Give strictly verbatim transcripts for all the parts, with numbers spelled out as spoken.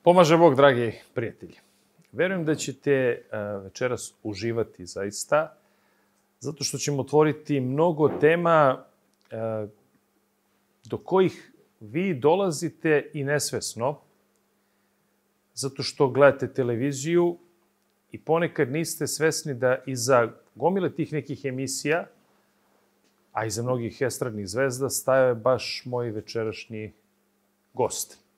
Pomaže Bog, dragi prijatelji. Verujem da ćete večeras uživati zaista, zato što ćemo otvoriti mnogo tema do kojih vi dolazite i nesvesno, zato što gledate televiziju i ponekad niste svesni da iza gomile tih nekih emisija, a iza mnogih estradnih zvezda, stajao je baš moj večerašnji gost.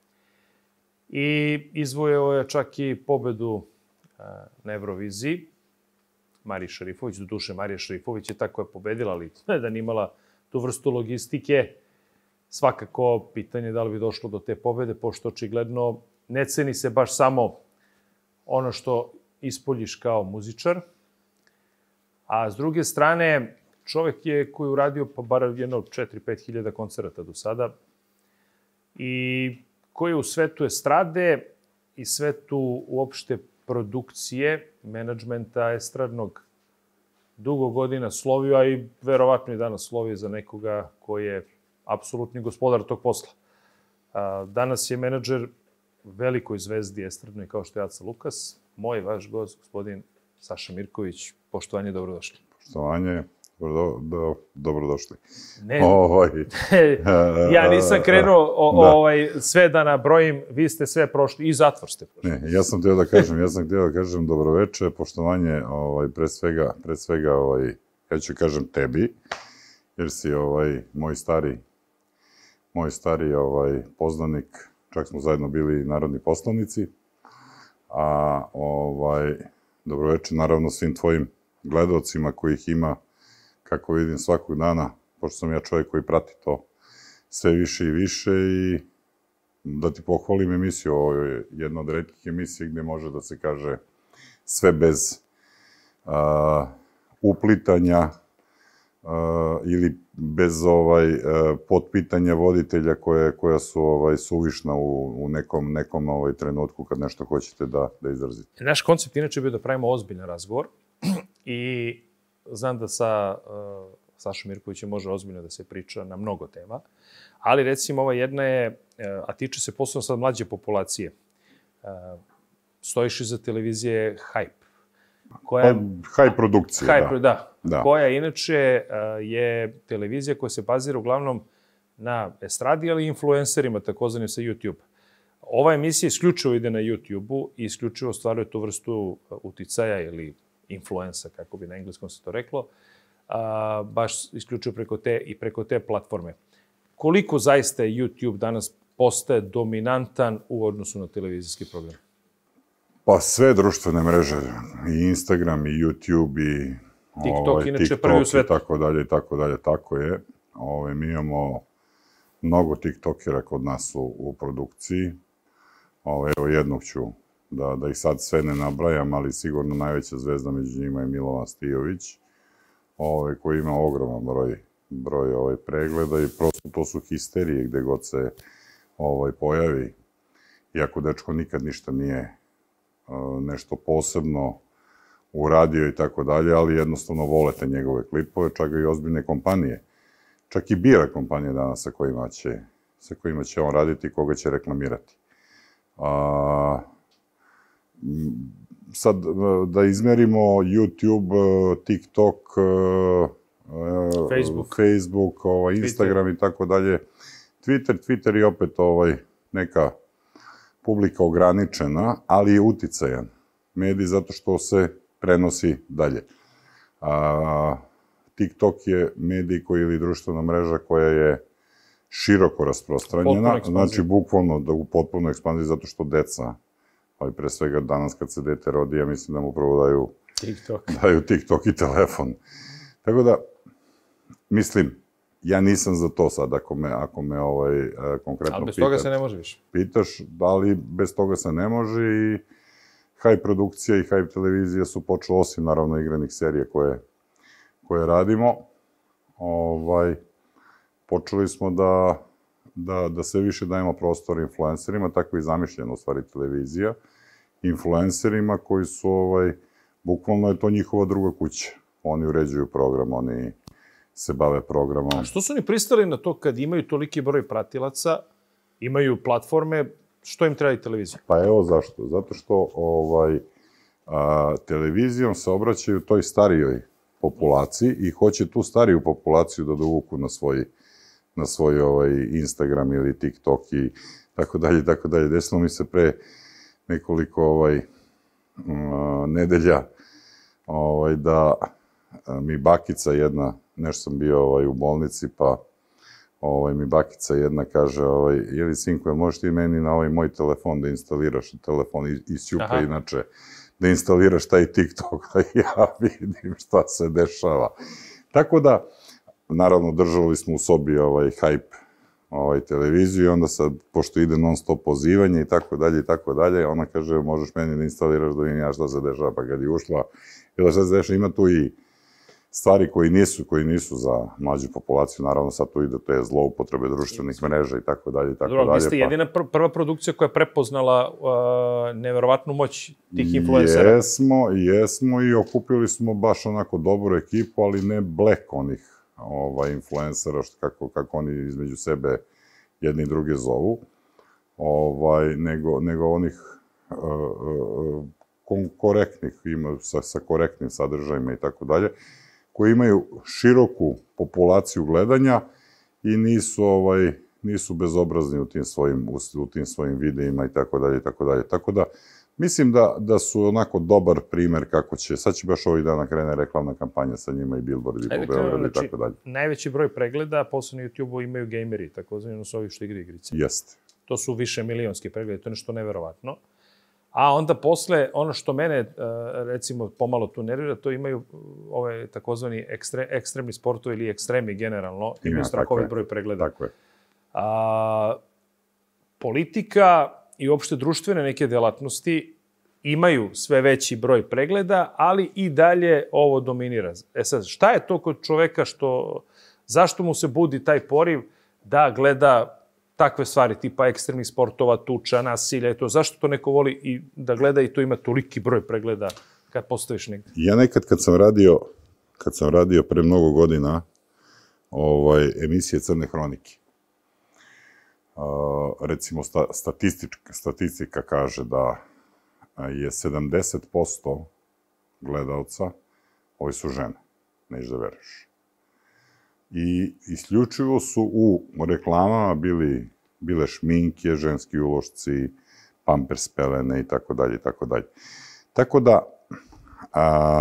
I izvojeo je čak i pobedu na Euroviziji. Marija Šarifović, do duše Marija Šarifović je tako je pobedila, ali da nije imala tu vrstu logistike. Svakako, pitanje da li bi došlo do te pobede, pošto očigledno ne ceni se baš samo ono što ispoljiš kao muzičar, a s druge strane, čovek je koji je uradio pa bar jedno četiri do pet hiljada koncerata do sada i koji je u svetu estrade i svetu uopšte produkcije, menadžmenta estradnog dugo godina slovio, a i verovatno i danas slovi za nekoga koji je apsolutni gospodar tog posla. Danas je menadžer velikoj zvezdi estradnoj kao što je Aca Lukas, moj vaš gost, gospodin Saša Mirković. Poštovanje, dobrodošli. Poštovanje, dobro, do, dobrodošli. Ne, ovaj, ja nisam krenuo o, da. ovaj, sve da nabrojim, vi ste sve prošli i zatvor ste prošli. Ne, ja sam htio da kažem, ja sam htio da kažem dobroveče, poštovanje, ovaj, pre svega, pre svega, ovaj, ja ću kažem tebi, jer si ovaj, moj stari, moj stari ovaj, poznanik, čak smo zajedno bili narodni poslanici, a ovaj, dobroveče naravno svim tvojim gledalcima kojih ima, kako vidim, svakog dana, pošto sam ja čovjek koji prati to sve više i više i da ti pohvalim emisiju, ovo je jedna od retkih emisija gde može da se kaže sve bez a, uplitanja a, ili bez ovaj a, potpitanja voditelja koje, koja su ovaj, suvišna u, u nekom, nekom ovaj, trenutku kad nešto hoćete da, da izrazite. Naš koncept inače bio da pravimo ozbiljan razgovor i znam da sa uh, Sašom Mirkovićem može ozbiljno da se priča na mnogo tema, ali recimo ova jedna je, uh, a tiče se posebno sad mlađe populacije. Uh, stojiš iza televizije Hype. Koja, pa, Hype produkcija, Hype, da. da. da. Koja inače uh, je televizija koja se bazira uglavnom na estradi, ali i influencerima, takozvanim sa YouTube. Ova emisija isključivo ide na YouTube-u i isključivo stvaruje tu vrstu uticaja ili influensa, kako bi na engleskom se to reklo, a, baš isključivo preko te i preko te platforme. Koliko zaista je YouTube danas postaje dominantan u odnosu na televizijski program? Pa sve društvene mreže, i Instagram, i YouTube, i TikTok, ovaj, inače TikTok, prvi u svetu. I tako dalje, i tako dalje, tako je. Ovaj, mi imamo mnogo TikTokera kod nas u, u produkciji. Ovaj, evo jednog ću Da, da ih sad sve ne nabrajam, ali sigurno najveća zvezda među njima je Milovan Stijović, ovaj, koji ima ogroman broj, broj ovaj, pregleda i prosto to su histerije gde god se ovaj, pojavi. Iako dečko nikad ništa nije uh, nešto posebno uradio i tako dalje, ali jednostavno volete njegove klipove, čak i ozbiljne kompanije. Čak i bira kompanije danas sa kojima će, sa kojima će on raditi i koga će reklamirati. A, uh, sad, da izmerimo YouTube, TikTok, Facebook, Facebook ovaj, Instagram Twitter. I tako dalje. Twitter, Twitter je opet ovaj, neka publika ograničena, ali je uticajan medij zato što se prenosi dalje. A, TikTok je medij koji ili društvena mreža koja je široko rasprostranjena, znači bukvalno da u potpunoj ekspanziji zato što deca, ali pre svega danas kad se dete rodi, ja mislim da mu prvo daju TikTok, daju TikTok i telefon. Tako da, mislim, ja nisam za to sad, ako me, ako me ovaj, konkretno ali bez pitaš, toga se ne može više. Pitaš, da li bez toga se ne može i Hype produkcija i Hype televizija su počeli, osim naravno igranih serija koje, koje radimo, ovaj, počeli smo da Da, da sve više dajemo prostor influencerima, tako i zamišljena u stvari televizija, influencerima koji su, ovaj, bukvalno je to njihova druga kuća. Oni uređuju program, oni se bave programom. A što su oni pristali na to kad imaju toliki broj pratilaca, imaju platforme, što im treba i televizija? Pa evo zašto. Zato što ovaj, a, televizijom se obraćaju toj starijoj populaciji i hoće tu stariju populaciju da dovuku na svoj, na svoj ovaj, Instagram ili TikTok i tako dalje, tako dalje. Desilo mi se pre nekoliko ovaj, a, nedelja ovaj, da mi bakica jedna, nešto sam bio ovaj, u bolnici, pa ovaj, mi bakica jedna kaže, ovaj, jeli sinko, možeš ti meni na ovaj moj telefon da instaliraš telefon iz Ćupa, inače, da instaliraš taj TikTok, da ja vidim šta se dešava. Tako da, naravno, držali smo u sobi ovaj hype ovaj, televiziju i onda sad, pošto ide non stop pozivanje i tako dalje i tako dalje, ona kaže, možeš meni da instaliraš da vidim ja šta se dešava, pa kad je ušla, ili šta se dešava, ima tu i stvari koji nisu, koji nisu za mlađu populaciju, naravno sad tu ide te zloupotrebe društvenih mreža i tako dalje i tako dalje. Dobro, vi ste jedina prva produkcija koja je prepoznala neverovatnu moć tih influencera. Jesmo, jesmo i okupili smo baš onako dobru ekipu, ali ne black onih influencera, kako oni između sebe jedni i druge zovu, nego onih korektnih, sa korektnim sadržajima i tako dalje, koji imaju široku populaciju gledanja i nisu, ovaj, nisu bezobrazni u tim svojim, u tim svojim videima i tako dalje i tako dalje. Tako da, mislim da, da su onako dobar primer kako će, sad će baš ovih dana krene reklamna kampanja sa njima i billboardi po Beogradu i tako dalje. Najveći broj pregleda, posle na YouTube-u imaju gejmeri, tako zvano su ovi što igri igrice. Jeste. To su više milionski pregledi, to je nešto neverovatno. A onda posle, ono što mene, recimo, pomalo tu nervira, to imaju ove takozvani ekstre, ekstremni sportovi ili ekstremi generalno, imaju strahovit broj pregleda. Tako je. A, politika i uopšte društvene neke delatnosti imaju sve veći broj pregleda, ali i dalje ovo dominira. E sad, šta je to kod čoveka što, zašto mu se budi taj poriv da gleda takve stvari, tipa ekstremnih sportova, tuča, nasilja i to. Zašto to neko voli i da gleda i to ima toliki broj pregleda kad postaviš negdje? Ja nekad kad sam radio, kad sam radio pre mnogo godina, ovaj, emisije Crne hronike, uh, recimo sta, statistička, statistika kaže da je sedamdeset posto gledalca, ovi su žene, nećeš da veruješ. I isključivo su u reklamama bili, bile šminke, ženski ulošci, pampers pelene i tako dalje i tako dalje. Tako da, a,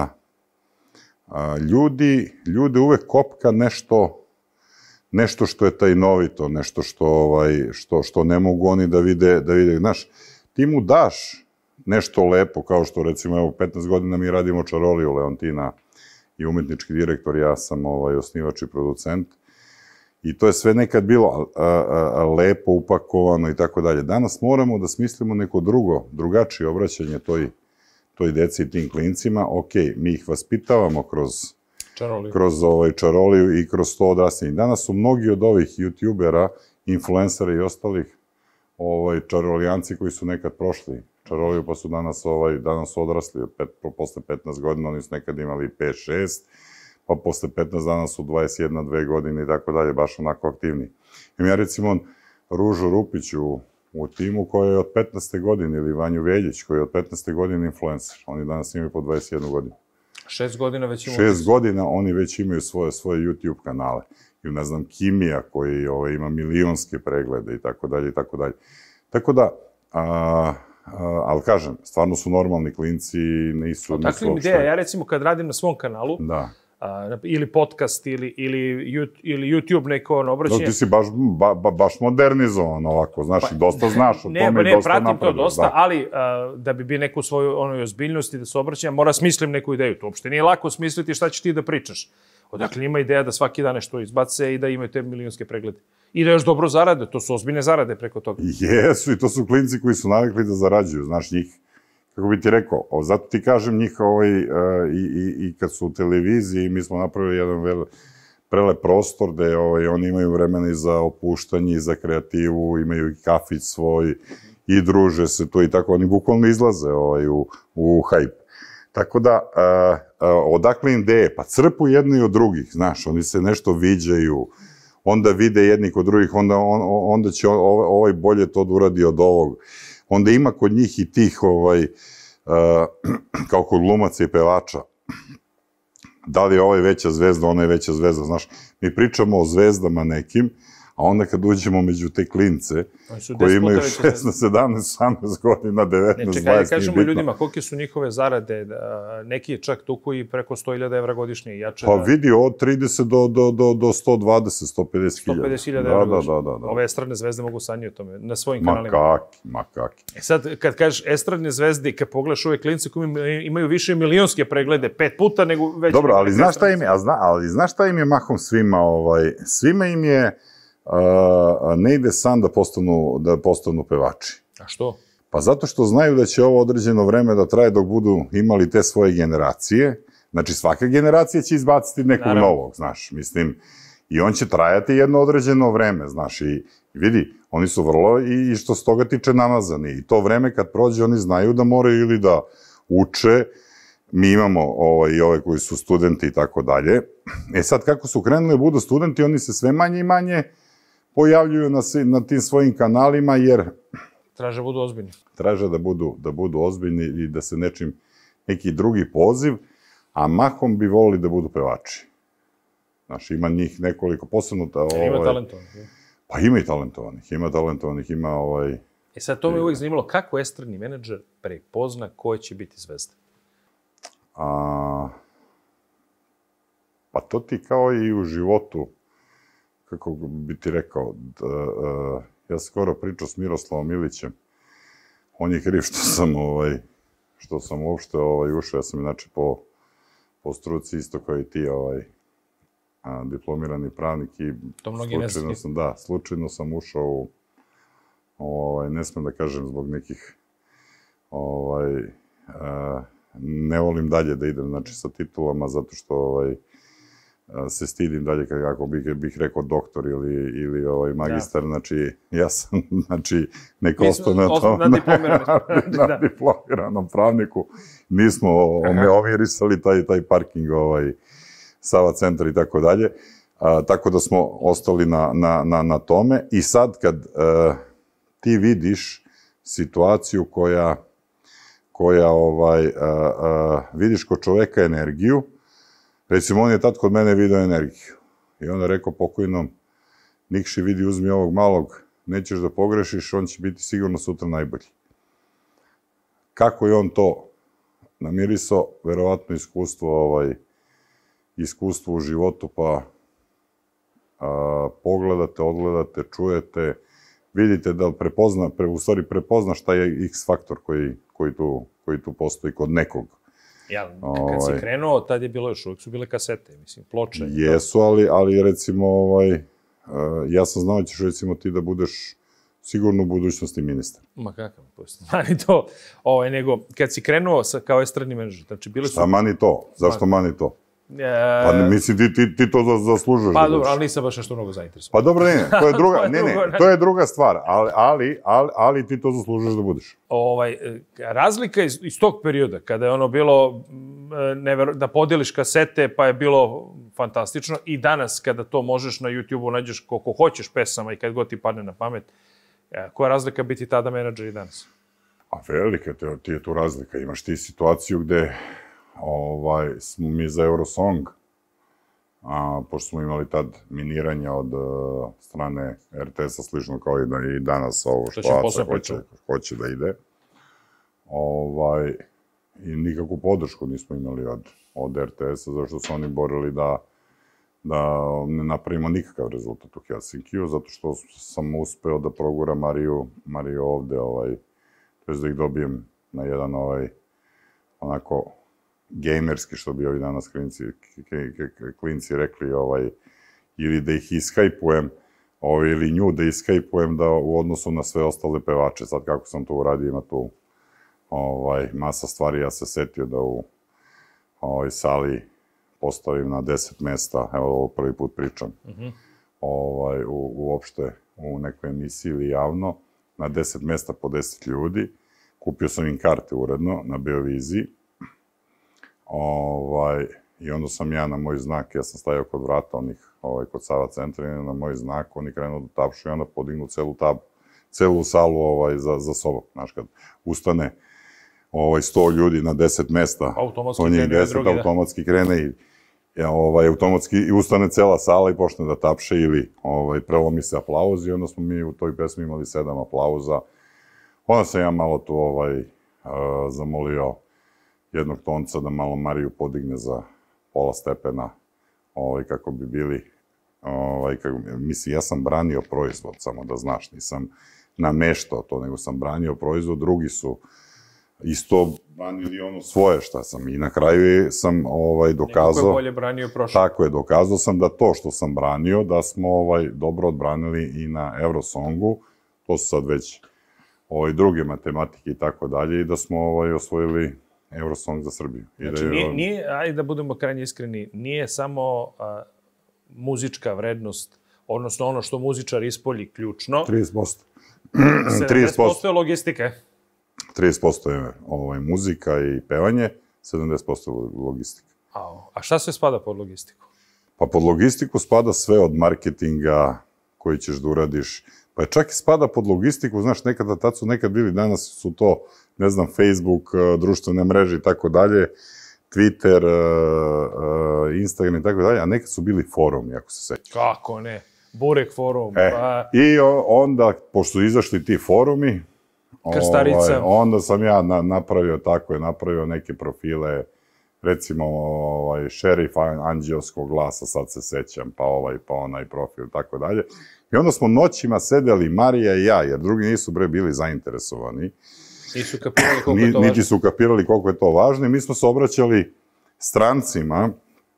a, ljudi, ljudi uvek kopka nešto, nešto što je tajnovito, nešto što, ovaj, što, što ne mogu oni da vide, da vide. Znaš, ti mu daš nešto lepo, kao što recimo, evo, petnaest godina mi radimo Čaroliju Leontina, i umetnički direktor, ja sam ovaj, osnivač i producent. I to je sve nekad bilo a, a, a, lepo upakovano i tako dalje. Danas moramo da smislimo neko drugo, drugačije obraćanje toj, toj deci i tim klincima. Ok, mi ih vaspitavamo kroz, kroz ovaj, Čaroliju i kroz to odrastanje. Danas su mnogi od ovih youtubera, influencera i ostalih ovaj, čarolijanci koji su nekad prošli Čaroliju, pa su danas, ovaj, danas odrasli, pet, posle petnaest godina, oni su nekad imali pet šest, pa posle petnaest dana su dvadeset jedna dve godine i tako dalje, baš onako aktivni. Imam ja recimo Ružu Rupić u, u timu koja je od petnaeste godine, ili Vanju Veljić koji je od petnaeste godine influencer. Oni danas imaju po dvadeset jednu godinu. Šest godina već imaju... Šest godina oni već imaju svoje, svoje YouTube kanale. Ili ne znam, Kimija koji ovaj, ima milionske preglede i tako dalje i tako dalje. Tako da... A, Uh, ali kažem, stvarno su normalni klinci, nisu... Takva im ideja, ja recimo kad radim na svom kanalu, da. Uh, ili podcast, ili, ili, ili YouTube neko ono obraćanje... No, ti si baš, ba, ba, baš modernizovan ovako, znaš, pa, dosta znaš o ne, tome ne, i dosta pratim napredaš. to dosta, da. Ali uh, da bi bi neku svoju onoj ozbiljnosti da se obraćam, mora smislim neku ideju. To uopšte nije lako smisliti šta ćeš ti da pričaš. Odakle ima ideja da svaki dan nešto izbace i da imaju te milionske preglede. I da još dobro zarade, to su ozbiljne zarade preko toga. Jesu, i to su klinci koji su navikli da zarađuju, znaš, njih, kako bi ti rekao, o, zato ti kažem njih ovaj, uh, i, i, i kad su u televiziji, mi smo napravili jedan vel, prelep prostor gde ovaj, oni imaju vremena i za opuštanje, i za kreativu, imaju i kafić svoj, i druže se to i tako, oni bukvalno izlaze ovaj, u, u hype. Tako da, uh, uh, odakle im ideje? Pa crpu jedni od drugih, znaš, oni se nešto viđaju, onda vide jedni kod drugih, onda, on, onda će ovaj bolje to da uradi od ovog. Onda ima kod njih i tih, ovaj, uh, kao kod glumaca i pevača. Da li je ovaj veća zvezda, ona je veća zvezda, znaš. Mi pričamo o zvezdama nekim, a onda kad uđemo među te klince, koji imaju šesnaest, sedamnaest, osamnaest godina, devetnaest, dvadeset, ne, čekaj, kažemo ljudima, kolike su njihove zarade, neki čak tuku i preko sto hiljada evra godišnje. Jače pa vidi, od trideset do, do, do, do sto dvadeset, sto pedeset hiljada. sto pedeset hiljada evra godišnje. Da, da, da, da. Ove estradne zvezde mogu sanjati o tome, na svojim ma kanalima. Ma kaki, ma kaki. E sad, kad kažeš estradne zvezde, kad pogledaš ove klince koji imaju više milionske preglede, pet puta nego već... Dobro, ali znaš šta im je, zna, ali znaš šta im je mahom svima, ovaj, svima im je Uh, ne ide sam da postanu, da postanu pevači. A što? Pa zato što znaju da će ovo određeno vreme da traje dok budu imali te svoje generacije. Znači, svaka generacija će izbaciti nekog Naravno. novog, znaš, mislim. I on će trajati jedno određeno vreme, znaš, i vidi, oni su vrlo, i što s toga tiče, namazani. I to vreme kad prođe, oni znaju da moraju ili da uče. Mi imamo ovaj, i ove koji su studenti i tako dalje. E sad, kako su krenuli da budu studenti, oni se sve manje i manje pojavljuju na, na tim svojim kanalima, jer... Traže da budu ozbiljni. Traže da budu, da budu ozbiljni i da se nečim, neki drugi poziv, a mahom bi volili da budu pevači. Znaš, ima njih nekoliko, posebno... Ta, ovaj, ima talentovanih. Pa ima i talentovanih, ima talentovanih, ima ovaj... E sad, to me uvijek zanimalo, kako estradni menadžer prepozna ko će biti zvezda? A, pa to ti kao i u životu, kako bi ti rekao, da, uh, ja sam skoro pričao s Miroslavom Ilićem, on je kriv što sam, ovaj, što sam uopšte ovaj, ušao, ja sam inače po, po struci isto kao i ti, ovaj, a, diplomirani pravnik i to mnogi ne slučajno sam, da, slučajno sam ušao u, ovaj, ne smem da kažem zbog nekih, ovaj, uh, ne volim dalje da idem, znači, sa titulama, zato što, ovaj, se stidim dalje, kako bih, bih rekao doktor ili, ili ovaj magistar, da. Znači, ja sam, znači, neko ostao na tom, na, na, na diplomiranom pravniku, nismo ome omirisali taj, taj parking, ovaj, Sava centar i tako dalje, a, tako da smo ostali na, na, na, na tome i sad kad a, ti vidiš situaciju koja, koja ovaj, a, a, vidiš kod čoveka energiju. Recimo, on je tad kod mene video energiju. I onda je rekao pokojnom, Nikši, vidi, uzmi ovog malog, nećeš da pogrešiš, on će biti sigurno sutra najbolji. Kako je on to namirisao? Verovatno iskustvo, ovaj, iskustvo u životu, pa a, pogledate, odgledate, čujete, vidite da prepozna, pre, u stvari prepozna šta je X faktor koji, koji, tu, koji tu postoji kod nekog. Ja, kad si krenuo, tad je bilo još, uvijek su bile kasete, mislim, ploče. Jesu, ali, ali recimo, ovaj, uh, ja sam znao da ćeš recimo ti da budeš sigurno u budućnosti ministar. Ma kakav, mani to, ovaj, nego, kad si krenuo sa, kao estradni menadžer, znači bili su... Šta mani to? Zašto mani to? E... Pa mislim, ti, ti, ti to zaslužuješ. Pa dobro, ali nisam baš nešto mnogo zainteresovan. Pa dobro, ne, ne, to je druga, ne, ne, to je druga stvar, ali, ali, ali, ali ti to zaslužuješ da budeš. Ovaj, razlika iz, iz tog perioda, kada je ono bilo, never, da podeliš kasete, pa je bilo fantastično, i danas kada to možeš na YouTube-u, nađeš koliko hoćeš pesama i kad god ti padne na pamet, koja je razlika biti tada menadžer i danas? A velika ti je tu razlika. Imaš ti situaciju gde ovaj, smo mi za Eurosong, a, pošto smo imali tad miniranja od uh, strane er te es-a, slično kao i, da, i danas ovo što Aca hoće, hoće da ide. Ovaj, I nikakvu podršku nismo imali od, od er te es-a, zašto su oni borili da, da ne napravimo nikakav rezultat u Helsinkiju, zato što sam uspeo da progura Mariju, Mariju ovde, ovaj, to je da ih dobijem na jedan ovaj, onako, gamerski, što bi ovi danas klinci, klinci rekli, ovaj, ili da ih iskajpujem, ovaj, ili nju da iskajpujem da u odnosu na sve ostale pevače. Sad kako sam to uradio, ima tu ovaj, masa stvari. Ja se setio da u ovoj sali postavim na deset mesta, evo ovo prvi put pričam, mm-hmm. ovaj, u, uopšte u nekoj emisiji ili javno, na deset mesta po deset ljudi. Kupio sam im karte uredno na Beoviziji. Ovaj, I onda sam ja na moj znak, ja sam stajao kod vrata onih, ovaj, kod Sava centra, i na moj znak oni krenu da tapšu i onda podignu celu tabu, celu salu ovaj, za, za sobom. Znaš, kad ustane ovaj, sto ljudi na deset mesta, automatski to njih krene, deset, drugi, da. automatski krene i ja, ovaj, automatski i ustane cela sala i počne da tapše ili ovaj, prelomi se aplauz i onda smo mi u toj pesmi imali sedam aplauza. Onda sam ja malo tu ovaj, uh, zamolio jednog tonca da malo Mariju podigne za pola stepena, ovaj, kako bi bili, ovaj, kako, mislim, ja sam branio proizvod, samo da znaš, nisam nameštao to, nego sam branio proizvod, drugi su isto branili ono svoje šta sam i na kraju sam ovaj, dokazao... Neko je bolje branio prošlo. Tako je, dokazao sam da to što sam branio, da smo ovaj, dobro odbranili i na Eurosongu, to su sad već ovaj, druge matematike i tako dalje, i da smo ovaj, osvojili Eurosong za Srbiju. I Znači, da je, nije, nije, ajde da budemo krajnje iskreni, nije samo a, muzička vrednost, odnosno ono što muzičar ispolji ključno. trideset posto. sedamdeset posto je logistika. trideset posto je ovaj, muzika i pevanje, sedamdeset posto je logistika. A, a šta sve spada pod logistiku? Pa pod logistiku spada sve od marketinga koji ćeš da uradiš, pa čak i spada pod logistiku, znaš, nekada tad su nekad bili, danas su to, ne znam, Facebook, društvene mreže i tako dalje, Twitter, Instagram i tako dalje, a nekad su bili forumi, ako se sećaš. Kako ne? Burek forum. E, pa... I onda, pošto su izašli ti forumi, Krstarica. Ovaj, onda sam ja na, napravio tako, je napravio neke profile, recimo ovaj, šerif anđeoskog glasa, sad se sećam, pa ovaj, pa onaj profil, tako dalje. I onda smo noćima sedeli, Marija i ja, jer drugi nisu bre bili zainteresovani. Nisu kapirali koliko je to važno. Niti su kapirali koliko je to važno i mi smo se obraćali strancima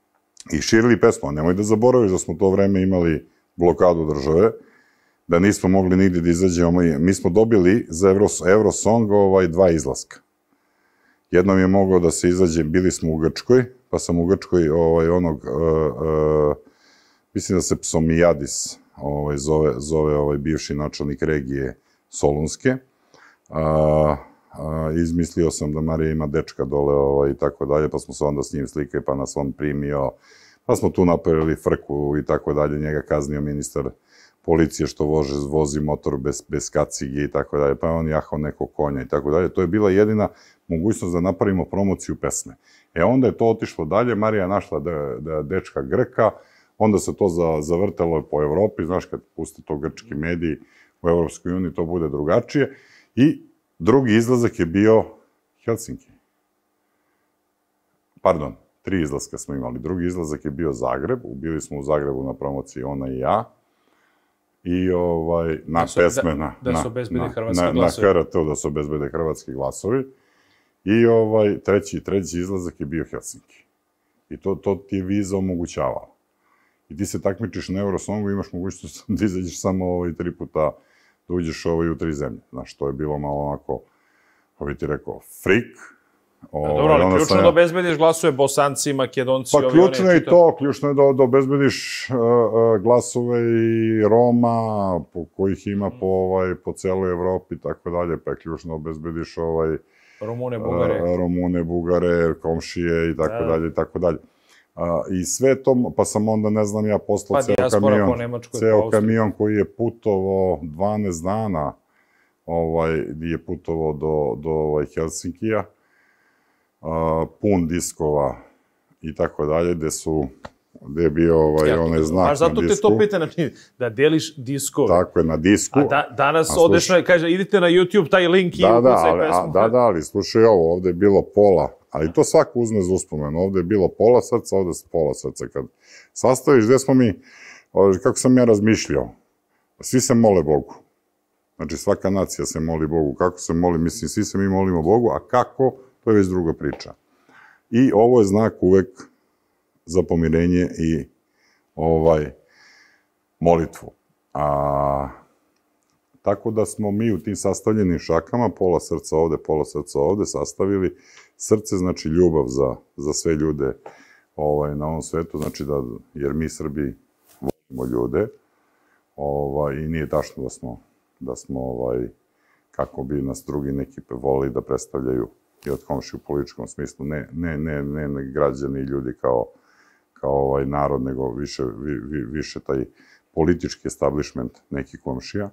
i širili pesmu. Nemoj da zaboraviš da smo to vreme imali blokadu države, da nismo mogli nigde da izađemo. Mi smo dobili za Euros, Eurosong ovaj, dva izlaska. Jednom je mogao da se izađe, bili smo u Grčkoj, pa sam u Grčkoj ovaj, onog, uh, uh, mislim da se Psomijadis ovaj, zove, zove ovaj, bivši načelnik regije Solunske. Uh, uh, izmislio sam da Marija ima dečka dole ovaj, i tako dalje, pa smo se onda s njim slikali, pa nas on primio, pa smo tu napravili frku i tako dalje, njega kaznio ministar policije što vože, vozi motor bez, bez kacige i tako dalje, pa je on jahao nekog konja i tako dalje. To je bila jedina mogućnost da napravimo promociju pesme. E onda je to otišlo dalje, Marija našla da, da dečka Grka, onda se to za, zavrtelo po Evropi, znaš, kad puste to grčki mediji u Evropskoj uniji, to bude drugačije. I drugi izlazak je bio Helsinki. Pardon, tri izlaska smo imali. Drugi izlazak je bio Zagreb, bili smo u Zagrebu na promociji ona i ja. I ovaj, na da su, pesme, da, na, da na, su obezbede na, hrvatski na, glasovi. na K R T da su obezbede hrvatski glasovi. I ovaj, treći, treći izlazak je bio Helsinki. I to, to ti je viza omogućavala. I ti se takmičiš na Eurosongu, imaš mogućnost da izađeš samo ovaj, tri puta, da uđeš ovaj, u tri zemlje. Znaš, to je bilo malo onako, pa bi ti rekao, frik. Ovaj, dobro, ali ključno ja... da obezbediš glasove Bosanci, Makedonci, pa, ovi ključno one, je to, ključno je da, da obezbediš uh, uh, glasove i Roma, po kojih ima po, ovaj, po celoj Evropi i tako dalje, pa je ključno da obezbediš ovaj, Rumune, Bugare. Uh, Rumune, Bugare, komšije i tako dalje i tako dalje. Uh, I sve to, pa sam onda, ne znam, ja poslao pa, ceo kamion, po Nemačkoj, ceo po kamion koji je putovao dvanaest dana, ovaj, je putovao do, do ovaj, Helsinkija, uh, pun diskova i tako dalje, gde su, gde je bio ovaj, ja, onaj znak na disku. Zato te to pita, znači, da deliš diskove. Tako je, na disku. A da, danas a, odeš, na, kaže, idite na YouTube, taj link i da, ukucaj da, pesmu. Da, da, ali slušaj ovo, ovde je bilo pola, ali to svako uzme za uspomenu, ovde je bilo pola srca, ovde je pola srca. Kad sastaviš, gde smo mi, kako sam ja razmišljao, svi se mole Bogu. Znači, svaka nacija se moli Bogu. Kako se moli? Mislim, svi se mi molimo Bogu, a kako? To je već druga priča. I ovo je znak uvek za pomirenje i ovaj, molitvu. A, tako da smo mi u tim sastavljenim šakama, pola srca ovde, pola srca ovde, sastavili. Srce znači ljubav za, za sve ljude ovaj, na ovom svetu, znači da, jer mi Srbi volimo ljude ovaj, i nije tačno da smo, da smo ovaj, kako bi nas drugi neki voli da predstavljaju i od komšije u političkom smislu, ne, ne, ne, ne, ne građani i ljudi kao, kao ovaj narod, nego više, vi, vi, više taj politički establishment neki komšija.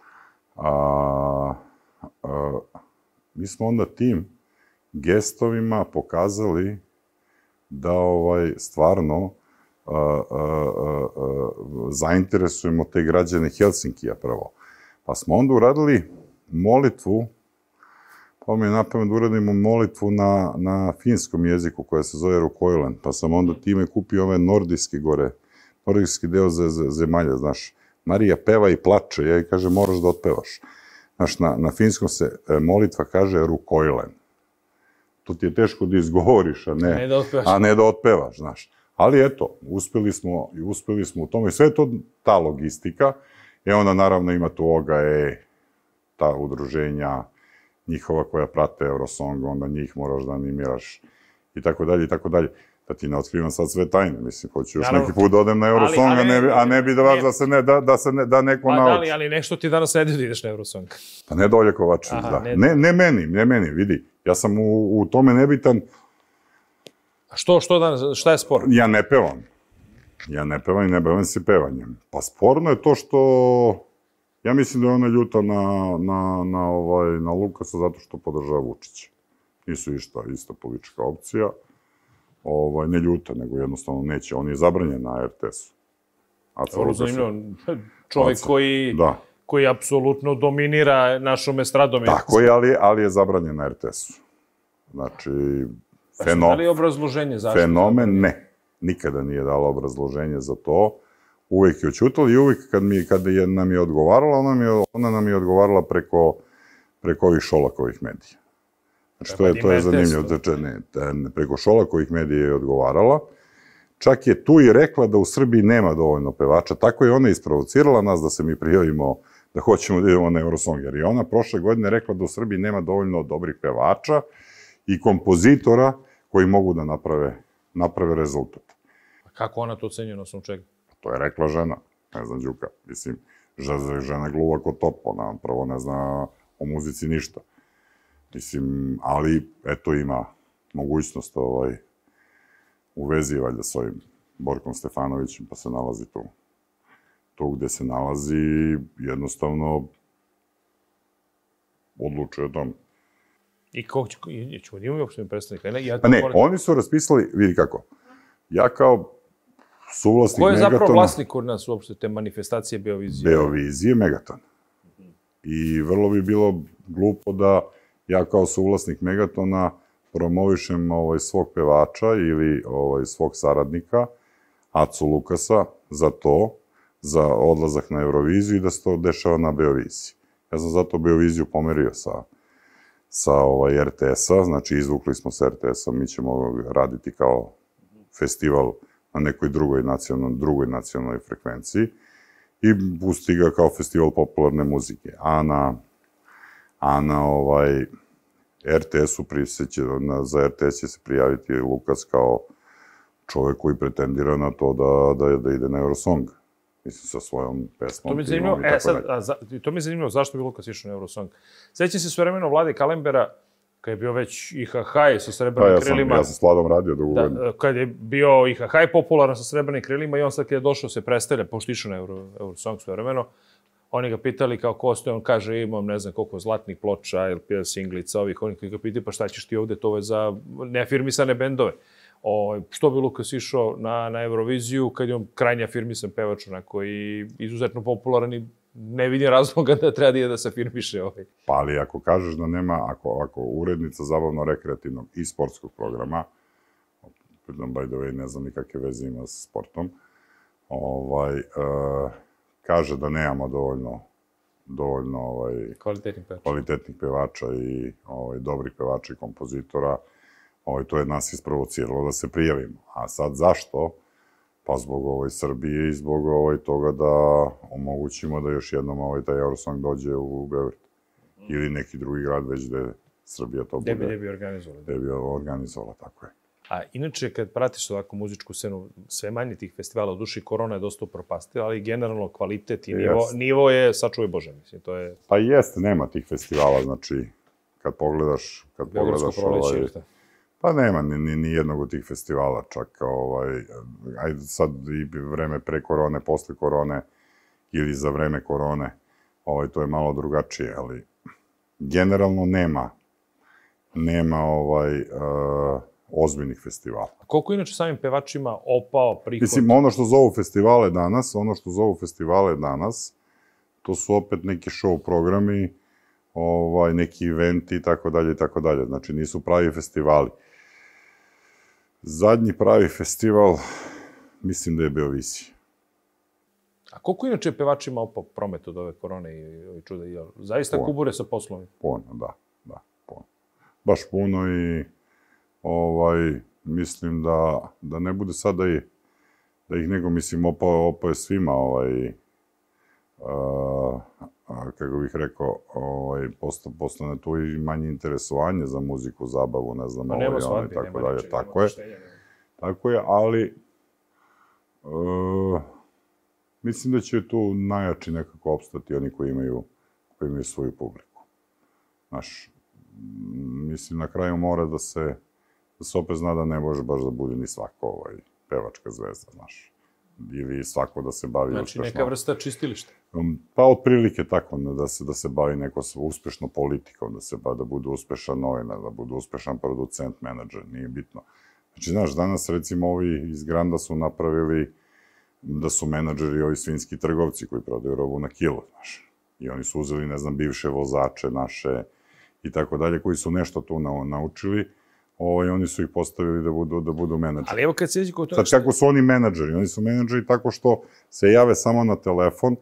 A, a, mi smo onda tim gestovima pokazali da ovaj, stvarno a, a, a, a, zainteresujemo te građane Helsinkija prvo. Pa smo onda uradili molitvu, pa mi je napamet da uradimo molitvu na, na finskom jeziku koja se zove Rukoilen, pa sam onda time kupio ove nordijski gore, nordijski deo ze, ze, zemalja, znaš, Marija peva i plače, ja i kaže moraš da otpevaš. Znaš, na, na finskom se e, molitva kaže Rukoilen. To ti je teško da izgovoriš, a ne, ne da otpevaš. a ne da otpevaš, znaš. Ali eto, uspeli smo, i uspeli smo u tome, i sve je to ta logistika, i onda naravno ima tu ovoga, e, ta udruženja, njihova koja prate Eurosong, onda njih moraš da animiraš, i tako dalje, i tako dalje. Da ti ne otkrivam sad sve tajne, mislim, hoću još Naravno. neki put da odem na Eurosong, a ne, a ne bi da vaš da se ne, da, da se ne, da neko Pa nauči. da li, ali nešto ti danas ne da ideš na Eurosong. Pa ne Dolje Kovačević, da. ne- Ne, ne meni, ne meni, vidi. Ja sam u, u tome nebitan, A što, što danas, šta je spor? ja ne pevam. Ja ne pevam i ne bavim se pevanjem. Pa sporno je to što, ja mislim da je ona ljuta na, na, na, ovaj, na Lukasa zato što podržava Vučića. Nisu išta, ista politička opcija. Ovaj, ne ljuta, nego jednostavno neće. On je zabranjen na er te esu. Aca Vrlo Lukas je- zanimljivo. Čovjek Aca, koji, Da, koji apsolutno dominira našom estradom. tako je, ali, ali je zabranjen na er te esu. Znači, feno, Da li je obrazloženje zašto? fenomen ne. Nikada nije dala obrazloženje za to. Uvijek je oćutala i uvijek kad, mi, kad je, nam je odgovarala, ona, mi je, ona nam je odgovarala preko, preko ovih Šolakovih medija. Znači, to je, to je zanimljivo. Znači, ne, ne, preko Šolakovih medija je odgovarala. Čak je tu i rekla da u Srbiji nema dovoljno pevača. Tako je ona isprovocirala nas da se mi prijavimo, da hoćemo da idemo na Eurosong. Jer je ona prošle godine rekla da u Srbiji nema dovoljno dobrih pevača i kompozitora koji mogu da naprave, naprave rezultat. Kako ona to ocenjuje na osnovu čega? To je rekla žena, ne znam, Đuka. Mislim, žena, žena je gluva ko top, ona prvo ne zna o muzici ništa. Mislim, ali, eto, ima mogućnost ovaj, u vezi, valjda, s ovim Borkom Stefanovićem, pa se nalazi tu. Tu gde se nalazi, jednostavno, odlučuje o tom. I kako će, ćemo da imamo uopšte predstavnika? Ne, ja Pa ne, oni su raspisali, vidi kako, ja kao suvlasnik Ko je Megatona... zapravo vlasnik kod nas uopšte te manifestacije Beovizije? Beovizije, Megaton. I vrlo bi bilo glupo da ja kao suvlasnik Megatona promovišem ovaj, svog pevača ili ovaj, svog saradnika, Acu Lukasa, za to, za odlazak na Euroviziju i da se to dešava na Beoviziji. Ja sam zato Beoviziju pomerio sa, sa ovaj, er te esa, znači izvukli smo sa er te esa, mi ćemo raditi kao festival na nekoj drugoj nacionalnoj, drugoj nacionalnoj frekvenciji i pusti ga kao festival popularne muzike. A na, a na ovaj, er te esu prisjeće, na, za er te es će se prijaviti Lukas kao čovek koji pretendira na to da, da, da ide na Eurosong. Mislim, sa svojom pesmom. To mi je zanimljivo, e, sad, a, za, to mi je zanimljivo zašto bi Lukas išao na Eurosong. Sećam se svojevremeno Vlade Kalembera, kad je bio već i ha ha sa srebrnim pa, ja sam, krilima. Ja sam s Vladom radio dugo Da, godina. kad je bio i ha ha popularan sa srebrnim krilima i on sad kad je došao se predstavlja, pošto išao na Euro, Eurosong svojevremeno, oni ga pitali kao ko ste, on kaže imam ne znam koliko zlatnih ploča ili pija singlica ovih, oni ga pitaju pa šta ćeš ti ovde, to je za neafirmisane bendove. O, što bi Lukas išao na, na Euroviziju kad je on krajnje afirmisan pevač onako i izuzetno popularan i ne vidim razloga da treba da ide da se afirmiše ovaj. Pa ali ako kažeš da nema, ako, ako urednica zabavno-rekreativnog i sportskog programa, pritom, by the way, ne znam ni kakve veze ima sa sportom, ovaj, uh, kaže da nemamo dovoljno, dovoljno ovaj, Kvalitetni pevač. kvalitetnih pevača i ovaj, dobrih pevača i kompozitora, ovaj, to je nas isprovociralo da se prijavimo. A sad zašto? Pa zbog ovaj, Srbije i zbog ovaj, toga da omogućimo da još jednom ovaj, taj Eurosong dođe u Beograd. Ili neki drugi grad već gde Srbija to bude. Gde bi, bi organizovali. Gde bi organizovala, tako je. A inače, kad pratiš ovako muzičku scenu, sve manje tih festivala, u duši korona je dosta upropastila, ali generalno kvalitet i nivo, Jest. nivo je, sačuvaj Bože, mislim, to je... Pa jeste, nema tih festivala, znači, kad pogledaš... Kad Beogradsko proleće ili šta? Pa nema ni, ni, ni jednog od tih festivala, čak ovaj, ajde sad i vreme pre korone, posle korone ili za vreme korone, ovaj, to je malo drugačije, ali generalno nema, nema ovaj, uh, ozbiljnih festivala. A koliko inače samim pevačima opao prihod? Mislim, ono što zovu festivale danas, ono što zovu festivale danas, to su opet neki show programi, ovaj, neki eventi i tako dalje i tako dalje. Znači, nisu pravi festivali. Zadnji pravi festival, mislim da je Beovizija. A koliko inače pevačima opao promet od ove korone i ove čuda? Zaista puno. Kubure sa poslovima? Puno, da, da, puno. Baš puno i ovaj, mislim da, da ne bude sada i da ih nego, mislim, opao, opao je svima, ovaj, a, a, kako bih rekao, ovaj, posto, postane tu i manje interesovanje za muziku, zabavu, ne znam, ovaj, ovaj, svadbi, tako nema dalje, ničega, tako je. Štenja, tako je, ali uh, mislim da će tu najjači nekako opstati oni koji imaju, koji imaju svoju publiku. Znaš, mislim, na kraju mora da se, da se opet zna da ne može baš da bude ni svako ovaj, pevačka zvezda, znaš. Ili svako da se bavi znači, uspešno. Znači, neka vrsta čistilišta. Pa, otprilike tako, da se, da se bavi neko uspešno politikom, da se ba, da bude uspešan novinar, da bude uspešan producent, menadžer, nije bitno. Znači, znaš, danas, recimo, ovi iz Granda su napravili da su menadžeri ovi svinjski trgovci koji prodaju robu na kilo, znaš. I oni su uzeli, ne znam, bivše vozače naše i tako dalje, koji su nešto tu na, naučili, ovaj, oni su ih postavili da budu, da budu menadžeri. Ali evo kad se jeđi kod toga... Sad, kako su oni menadžeri? Oni su menadžeri tako što se jave samo na telefon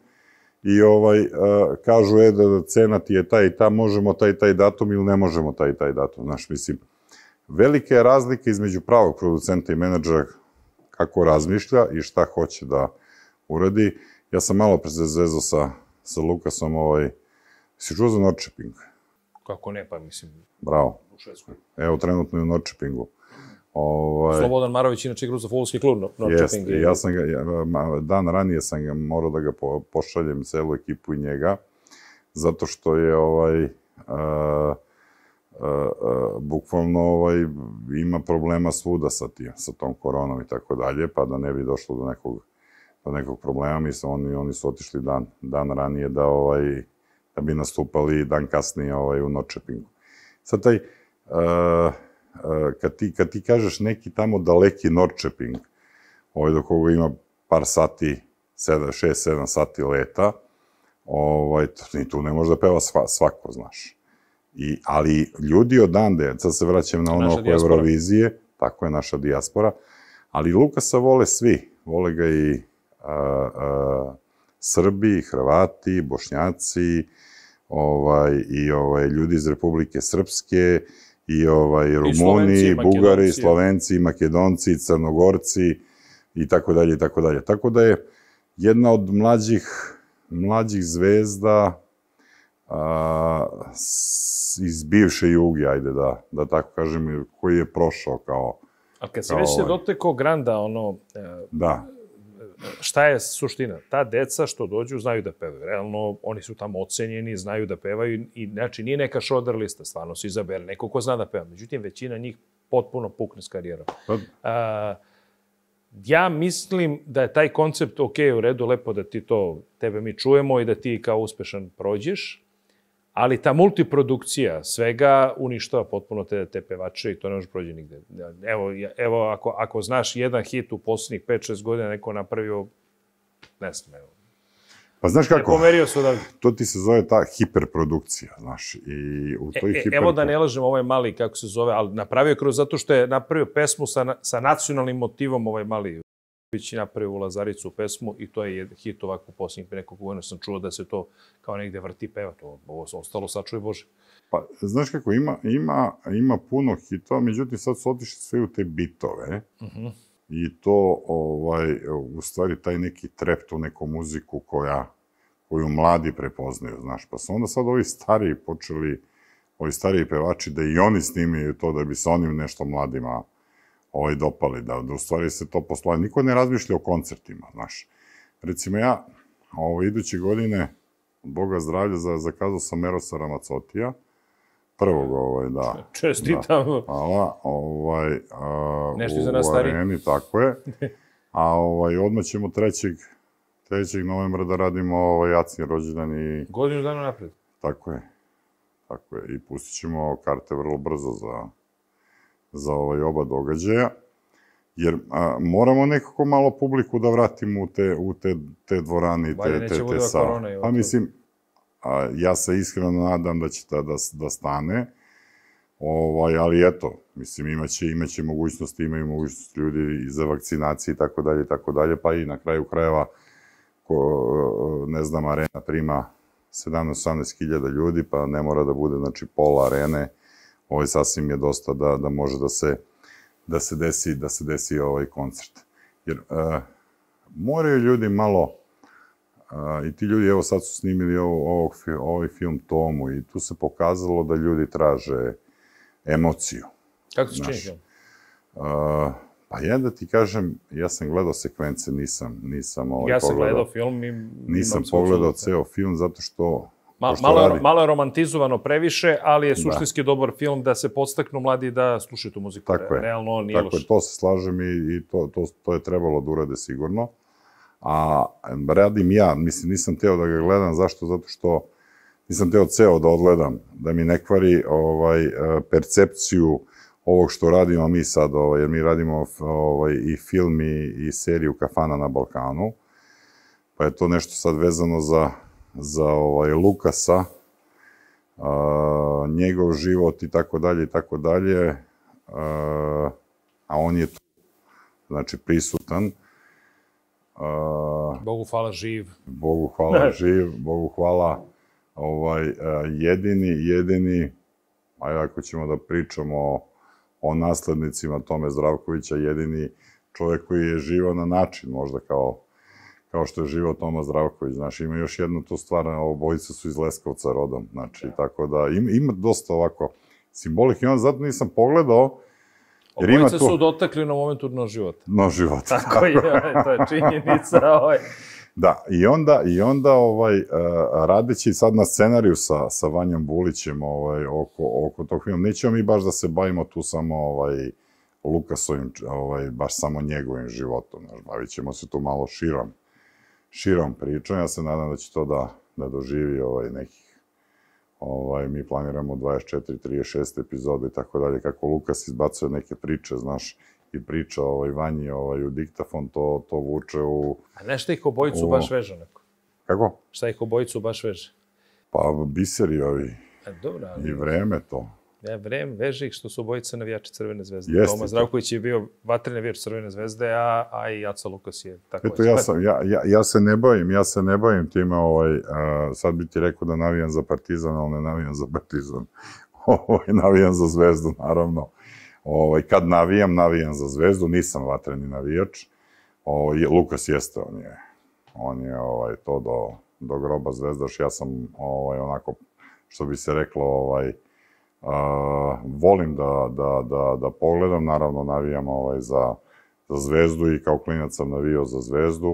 i ovaj, uh, kažu, e, da cena ti je taj i ta, možemo taj i taj datum ili ne možemo taj i taj datum. Znaš, mislim, velika je razlika između pravog producenta i menadžera kako razmišlja i šta hoće da uradi. Ja sam malo pre se zvezao sa, sa Lukasom, ovaj, si čuo za Norrköping? Kako ne, pa mislim... Bravo. U Švedskoj. Evo, trenutno je u Norrköpingu. Ovaj, Slobodan Marović, inače igra za fudbalski klub Norrköping. Jeste, ja sam ga, ja, dan ranije sam ga morao da ga po, pošaljem celu ekipu i njega, zato što je ovaj, a, a, a, bukvalno ovaj, ima problema svuda sa, ti, sa tom koronom i tako dalje, pa da ne bi došlo do nekog, do nekog problema. Mislim, oni, oni su otišli dan, dan ranije da, ovaj, da bi nastupali dan kasnije ovaj, u Norrköpingu. Sad taj... A, Kad ti, kad ti kažeš neki tamo daleki Norrköping, ovaj, do koga ima par sati, šest sedam sati leta, ovaj, ni tu ne može da peva sva, svako, znaš. I, ali ljudi odande, sad se vraćam na ono oko Eurovizije, tako je naša dijaspora, ali Lukasa vole svi, vole ga i a, a, Srbi, Hrvati, Bošnjaci, ovaj, i ovaj, ljudi iz Republike Srpske, i ovaj, Rumuni, Bugari, Slovenci, Makedonci, Crnogorci i tako dalje i tako dalje. Tako da je jedna od mlađih, mlađih zvezda a, s, iz bivše Juge, ajde da, da tako kažem, koji je prošao kao... A kad si već se dotekao Granda, ono... E, da. Šta je suština? Ta deca što dođu znaju da pevaju. Realno, oni su tamo ocenjeni, znaju da pevaju i znači nije neka šoder lista, stvarno su izabere neko ko zna da peva. Međutim, većina njih potpuno pukne s karijerom. A, ja mislim da je taj koncept ok, u redu, lepo da ti to, tebe mi čujemo i da ti kao uspešan prođeš, ali ta multiprodukcija svega uništava potpuno te, te pevače i to ne može prođe nigde. Evo, evo ako, ako znaš jedan hit u poslednjih pet šest godina neko napravio, ne znam, evo. Pa znaš kako, pomerio su da... to ti se zove ta hiperprodukcija, znaš, i u toj e, hiper... Evo da ne lažem, ovaj mali, kako se zove, ali napravio kroz, zato što je napravio pesmu sa, sa nacionalnim motivom, ovaj mali Vić napravio u Lazaricu pesmu i to je hit ovako u posljednjih nekog godina sam čuo da se to kao negde vrti peva. To, ovo ostalo sačuje Bože. Pa, znaš kako, ima, ima, ima puno hitova, međutim sad su otišli sve u te bitove. Uh-huh. I to, ovaj, u stvari, taj neki trep, tu neku muziku koja, koju mladi prepoznaju, znaš. Pa su onda sad ovi stariji počeli, ovi stariji pevači, da i oni snimaju to, da bi se onim nešto mladima ovaj, dopali, da, da u stvari se to poslova. Niko ne razmišlja o koncertima, znaš. Recimo ja, ovo, iduće godine, od Boga zdravlja, zakazao sam Erosa Ramazzottija, Prvog, ovaj, da. Čestitam. Da. Hvala, ovaj... A, nešto iza nas stariji. U areni, tako je. A ovaj, odmah ćemo trećeg, trećeg novembra da radimo ovaj, Jacin rođendan i... Godinu dana napred. Tako je. Tako je. I pustit ćemo karte vrlo brzo za, za ovaj oba događaja. Jer a, moramo nekako malo publiku da vratimo u te, u te, te dvorane i te, te, te sale. Pa mislim, a, ja se iskreno nadam da će ta da, da stane, ovaj, ali eto, mislim, imaće, imaće mogućnosti, imaju mogućnosti ljudi i za vakcinacije i tako dalje, i tako dalje, pa i na kraju krajeva, ko, ne znam, arena prima sedamnaest osamnaest hiljada ljudi, pa ne mora da bude, znači, pola arene, ovaj, sasvim je dosta da, da može da se da se desi, da se desi ovaj koncert. Jer uh, moraju ljudi malo, uh, i ti ljudi, evo sad su snimili ovo, ovog, ovaj film Tomu i tu se pokazalo da ljudi traže emociju. Kako se čini film? Uh, pa ja da ti kažem, ja sam gledao sekvence, nisam, nisam ovaj, ja sam pogledao, gledao film i... Nisam pogledao ceo film zato što... Ma, malo, radi... malo je romantizovano previše, ali je suštinski da. dobar film da se podstaknu mladi da slušaju tu muziku. Tako je. Realno nije Tako loše. je, to se slažem i, i to, to, to je trebalo da urade sigurno. A radim ja, mislim, nisam teo da ga gledam, zašto? Zato što nisam teo ceo da odgledam, da mi ne kvari ovaj, percepciju ovog što radimo mi sad, ovaj, jer mi radimo ovaj, i film i, i seriju Kafana na Balkanu, pa je to nešto sad vezano za za ovaj, Lukasa, a, njegov život i tako dalje i tako dalje, a on je tu, znači, prisutan. A, Bogu hvala živ. Bogu hvala živ, Bogu hvala ovaj, a, jedini, jedini, ajde ako ćemo da pričamo o, o naslednicima Tome Zdravkovića, jedini čovjek koji je živao na način, možda kao kao što je živao Toma Zdravković, znaš, ima još jednu tu stvar, obojica su iz Leskovca rodom, znači, tako da, ima, ima dosta ovako simbolih i onda zato nisam pogledao, jer ima tu... Obojica su dotakli na momentu dno života. Dno života. Tako je, to je činjenica, ovaj. Da, i onda, i onda ovaj, radeći sad na scenariju sa, sa Vanjom Bulićem ovaj, oko, oko tog filma, nećemo mi baš da se bavimo tu samo ovaj, Lukasovim, ovaj, baš samo njegovim životom, znaš, bavit ćemo se tu malo širom. širom pričom. Ja se nadam da će to da, da doživi ovaj nekih, ovaj, mi planiramo dvadeset četiri trideset šest epizode i tako dalje, kako Lukas izbacuje neke priče, znaš, i priča ovaj, Vanji ovaj, u diktafon, to, to vuče u... A nešto ih obojicu u... baš veže neko? Kako? Šta ih obojicu baš veže? Pa biseri ovi. A, dobro, ali... I vreme to. Ja, vreme veže ih što su obojice navijači Crvene zvezde. Jeste, Toma Zdravković je bio vatreni navijač Crvene zvezde, a, a i Aca Lukas je tako. Eto, ja, sam, ja, ja, ja se ne bavim, ja se ne bavim time, ovaj, a, sad bi ti rekao da navijam za Partizan, ali ne navijam za Partizan. Ovaj, navijam za Zvezdu, naravno. Ovaj, kad navijam, navijam za Zvezdu, nisam vatreni navijač. Ovaj, Lukas jeste, on je, on je ovaj, to do, do groba zvezdaš. Ja sam ovaj, onako, što bi se reklo, ovaj, Uh, volim da, da, da, da pogledam, naravno navijam ovaj, za, za Zvezdu i kao klinac sam navijao za Zvezdu,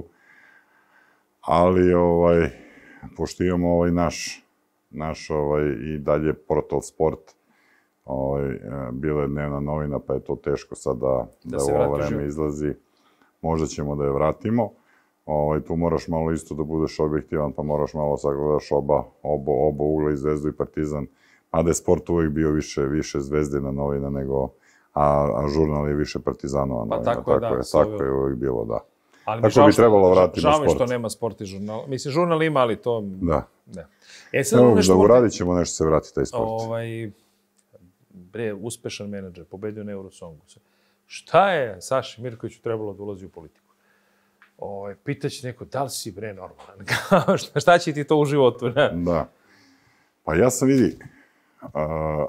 ali ovaj, pošto imamo ovaj naš, naš ovaj, i dalje Portal Sport, ovaj, bila je dnevna novina, pa je to teško sad da, da, da u ovo vreme živ. izlazi, možda ćemo da je vratimo. Ovaj, tu moraš malo isto da budeš objektivan, pa moraš malo sagledaš oba, oba, oba ugla i Zvezdu i Partizan. Mada je sport uvijek bio više, više Zvezdina novina nego, a, a žurnal je više Partizanova novina. Pa tako je, tako da. Je, tako je uvijek bilo, da. Ali tako bi trebalo vratiti na sport. Žao mi što nema sport i žurnal. Mislim, žurnal ima, ali to... Da. Ne. E, sad Evo, nešto da uradit ćemo nešto se vrati taj sport. Ovaj, bre, uspešan menadžer, pobedio na Eurosongu. Šta je Saši Mirkoviću trebalo da ulazi u politiku? Ovaj, pitaće neko, da li si, bre, normalan? šta, šta će ti to u životu? Ne? Da. Pa ja sam vidi... Uh,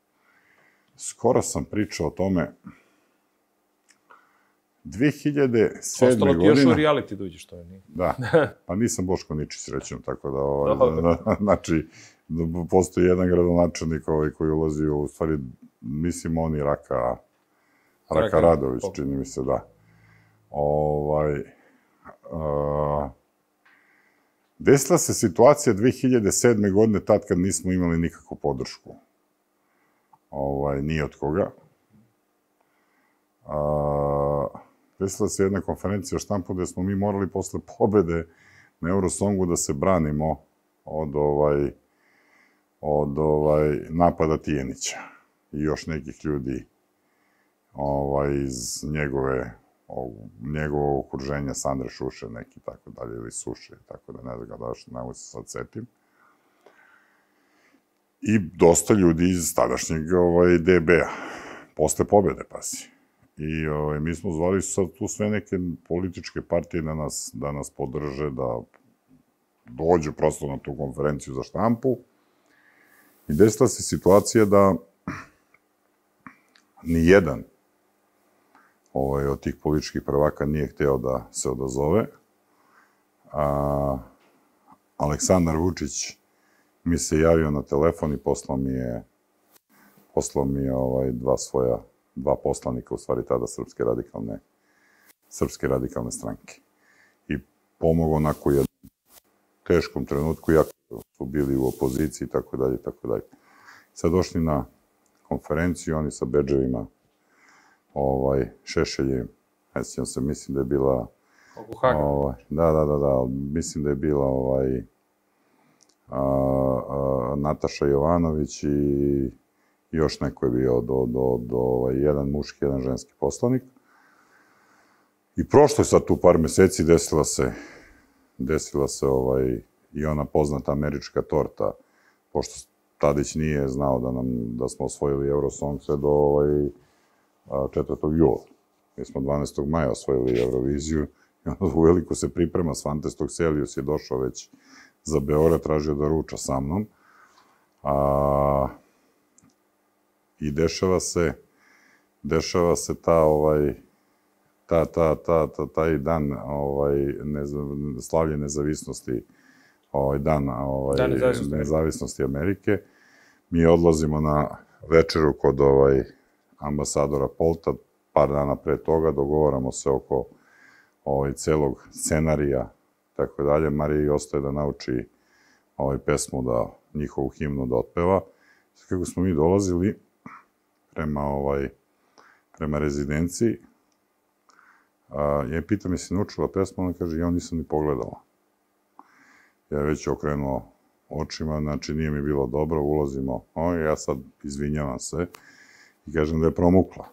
skoro sam pričao o tome dve hiljade sedme godine... Ostalo ti još u reality da uđeš, to je nije. Da, pa nisam Boško Ničić srećem, tako da, ovaj, da, da, znači, da postoji jedan gradonačelnik ovaj, koji ulazi u, stvari, mislim, oni Raka, Raka, Raka Radović, pop. čini mi se, da. Ovaj, uh, desila se situacija dve hiljade sedme godine, tad kad nismo imali nikakvu podršku. ovaj, ni od koga. A, desila se jedna konferencija štampu gde smo mi morali posle pobede na Eurosongu da se branimo od, ovaj, od ovaj, napada Tijenića i još nekih ljudi ovaj, iz njegove, njegovog okruženja, Sandre Šuše, neki tako dalje, ili Suše, tako da ne znam da što ne mogu se sad setim. I dosta ljudi iz tadašnjeg ovaj, D B-a, posle pobede, pasi. I ovaj, mi smo zvali sad tu sve neke političke partije da nas, da nas podrže, da dođu prosto na tu konferenciju za štampu. I desila se situacija da ni jedan ovaj, od tih političkih prvaka nije hteo da se odazove. A, Aleksandar Vučić mi se javio na telefon i poslao mi je, poslao mi je ovaj, dva svoja, dva poslanika, u stvari tada Srpske radikalne, Srpske radikalne stranke. I pomogao onako jednom teškom trenutku, jako su bili u opoziciji, tako dalje, tako dalje. Sad došli na konferenciju, oni sa bedževima, ovaj, Šešelje, ne sjećam se, mislim da je bila... Ovaj, da, da, da, da, mislim da je bila ovaj, a, a, Nataša Jovanović i još neko je bio do, do, do ovaj, jedan muški, jedan ženski poslanik. I prošlo je sad tu par meseci, desila se, desila se ovaj, i ona poznata američka torta, pošto Tadić nije znao da, nam, da smo osvojili Eurosong sve do ovaj, četvrtog jula. Mi smo dvanaestog maja osvojili Euroviziju i onda uveliko se priprema, Svante Stokselius je došao već za Beograd, tražio da ruča sa mnom. A, I dešava se, dešava se ta, ovaj, ta, ta, ta, ta, taj dan ovaj, neza, slavlje nezavisnosti, ovaj, dan, ovaj, dan nezavisnosti. nezavisnosti Amerike. Mi odlazimo na večeru kod ovaj, ambasadora Polta, par dana pre toga, dogovaramo se oko ovaj, celog scenarija, tako dalje. Mariji ostaje da nauči ovaj, pesmu, da, njihovu himnu da otpeva. Kako smo mi dolazili prema, ovaj, prema rezidenciji, a, ja je pitam, jesi naučila pesmu, ona kaže, ja nisam ni pogledala. Ja već okrenuo očima, znači nije mi bilo dobro, ulazimo, o, ja sad izvinjavam se i kažem da je promukla.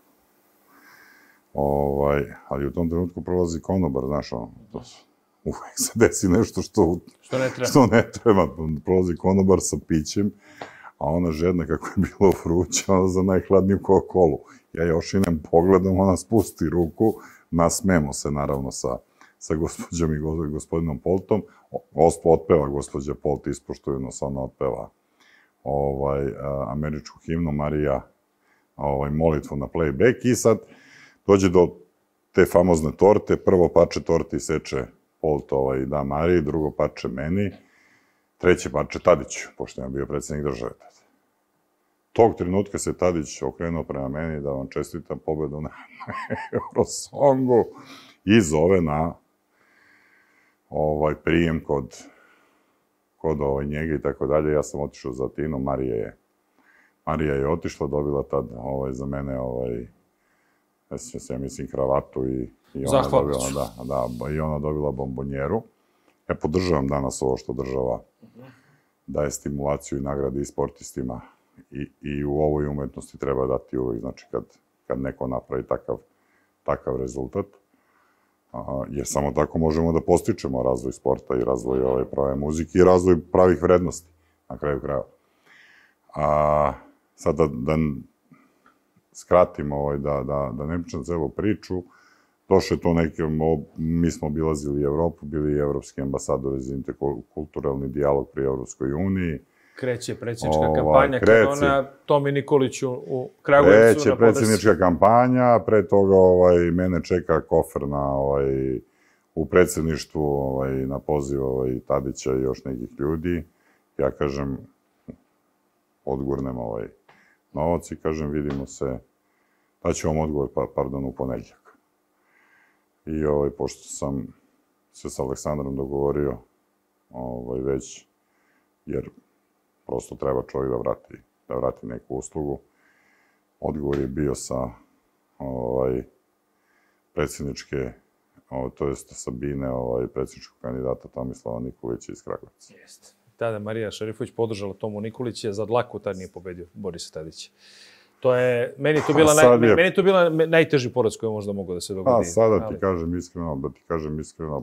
Ovaj, ali u tom trenutku prolazi konobar, znaš, ono, to uvek se desi nešto što, što ne treba. Što ne treba. Prolazi konobar sa pićem, a ona žedna kako je bilo vruća, ona za najhladniju Coca-Colu. Ja još inem pogledam, ona spusti ruku, nasmemo se naravno sa, sa gospođom i gospodinom Poltom. Ospo otpeva gospođa Polt, ispoštuju nas, ona otpeva ovaj, američku himnu, Marija ovaj, molitvu na playback i sad dođe do te famozne torte, prvo pače torte iseče Polt ovaj, da Mariji, drugo pače meni, treće pače Tadiću, pošto je bio predsjednik države tada. Tog trenutka se Tadić okrenuo prema meni da vam čestitam pobedu na Eurosongu i zove na ovaj, prijem kod, kod ovaj, njega i tako dalje. Ja sam otišao za Tinu, Marija je, Marija je otišla, dobila tad ovaj, za mene ovaj, ja mislim, kravatu i, i ona dobila, da, da, i ona dobila bombonjeru. Ja podržavam danas ovo što država daje stimulaciju i nagrade i sportistima i, i u ovoj umetnosti treba dati uvek, znači kad, kad neko napravi takav, takav rezultat, a, jer samo tako možemo da postičemo razvoj sporta i razvoj ove prave muzike i razvoj pravih vrednosti na kraju krajeva. A sad da, da skratim, ovaj, da, da, da ne pričam celu priču, došlo je to neke, mi smo obilazili Evropu, bili evropski ambasadori za interkulturalni dijalog pri Evropskoj uniji. Kreće predsjednička ovaj, kampanja, kada ona Tomi Nikoliću u Kragujevcu. Kreće predsjednička kampanja, pre toga ovaj, mene čeka kofer na, ovaj, u predsjedništvu ovaj, na poziv ovaj, Tadića i još nekih ljudi. Ja kažem, odgurnem ovaj novac i kažem, vidimo se, daću vam odgovor, pa, pardon, u ponedjeljak. I ovaj, pošto sam se s Aleksandrom dogovorio ovaj, već, jer prosto treba čovjek da vrati, da vrati neku uslugu, odgovor je bio sa ovaj, predsjedničke, ovaj, to jest Sabine, ovaj, predsjedničkog kandidata Tomislava Nikolića iz Kragujevca. Jeste. Tada Marija Šarifović podržala Tomu Nikolića, za dlaku tad nije pobedio Borisa Tadića. To je, meni to bila, naj, je... meni to bila najteži poraz koji je možda mogao da se dogodi. Pa, sada ti ali... kažem iskreno, da ti kažem iskreno,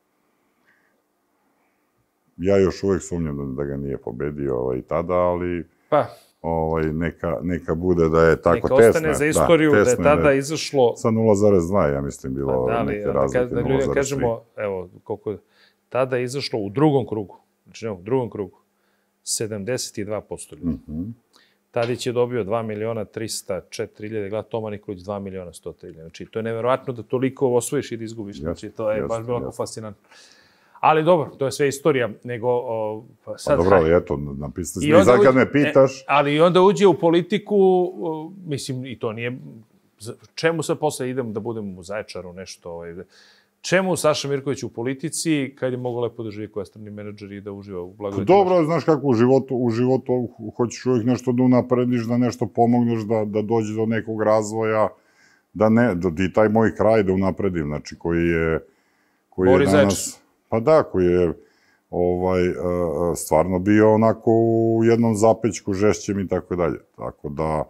ja još uvek sumnjam da, da ga nije pobedio ovaj, tada, ali pa. ovaj, neka, neka bude da je tako tesno. Neka ostane za istoriju da, da je tada ne, izašlo... Sa nula zarez dva, ja mislim, bilo da, neke razlike. Da, da, da kažemo, evo, koliko tada je izašlo u drugom krugu, znači u drugom krugu, sedamdeset dva posto ljudi. Mm -hmm. Tadić je dobio dva miliona trista četiri hiljade glasa, Toma Nikolić dva miliona sto tri hiljade. Znači, to je neverovatno da toliko osvojiš i da izgubiš. Znači, to je yes, baš bilo yes. fascinantno. Ali dobro, to je sve istorija, nego... O, pa sad, pa dobro, ali eto, napisali smo i sad kad me pitaš... E, ali onda uđe u politiku, o, mislim, i to nije... Čemu sad posle idem da budem u Zaječaru, nešto... Ovaj, čemu Saša Mirković u politici, kad je mogo lepo da živi kao strani menadžer i da uživa u blagodeti? Dobro, znaš kako, u životu, u životu hoćeš uvijek nešto da unaprediš, da nešto pomogneš, da, da dođe do nekog razvoja, da ne, da ti taj moj kraj da unapredim, znači, koji je... Koji Boris je danas, pa da, koji je ovaj, stvarno bio onako u jednom zapećku žešćem i tako dalje. Tako da,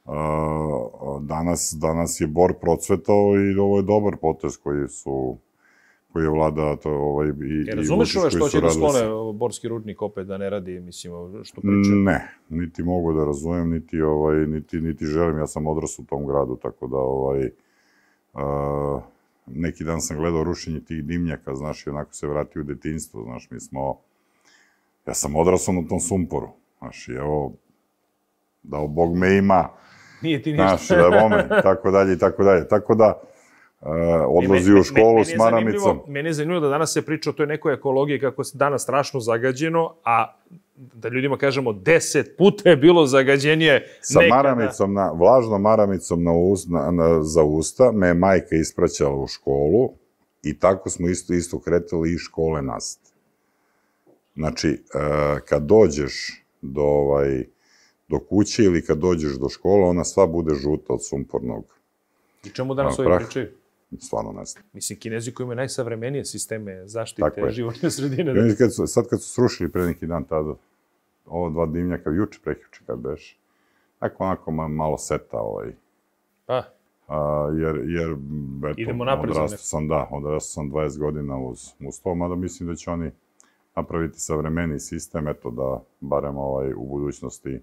danas, danas je Bor procvetao i ovo je dobar potez koji su koji je vlada to ovaj i e, razumeš ove što će da sklone Borski rudnik opet da ne radi, mislim, što priča? Ne, niti mogu da razumem, niti ovaj niti niti želim, ja sam odrastao u tom gradu, tako da ovaj uh, neki dan sam gledao rušenje tih dimnjaka, znaš, i onako se vratio u detinjstvo, znaš, mi smo ja sam odrastao na tom sumporu, znaš, i evo dao Bog me ima. Nije ti ništa. Znaš, da vome, tako dalje i tako dalje. Tako da, uh, odlazi u školu s maramicom. Meni je zanimljivo da danas se priča o toj nekoj ekologiji kako je danas strašno zagađeno, a da ljudima kažemo deset puta je bilo zagađenije sa nekada. Maramicom, na, vlažnom maramicom na uz, na, na, za usta me je majka ispraćala u školu i tako smo isto, isto kretali i škole nastave. Znači, uh, kad dođeš do ovaj, do kuće ili kad dođeš do škole, ona sva bude žuta od sumpornog. I čemu danas ovi pričaju? Stvarno ne znam. Mislim, Kinezi koji imaju najsavremenije sisteme zaštite životne sredine. Da... Kad su, sad kad su srušili pre neki dan tada, ovo dva dimnjaka, juče, prekjuče kad beš, tako onako malo seta ovaj. Pa? A, jer, jer, eto, idemo napred. Odrastao sam, da, odrastao sam dvadeset godina uz, uz to, mada mislim da će oni napraviti savremeniji sistem, eto da, barem ovaj, u budućnosti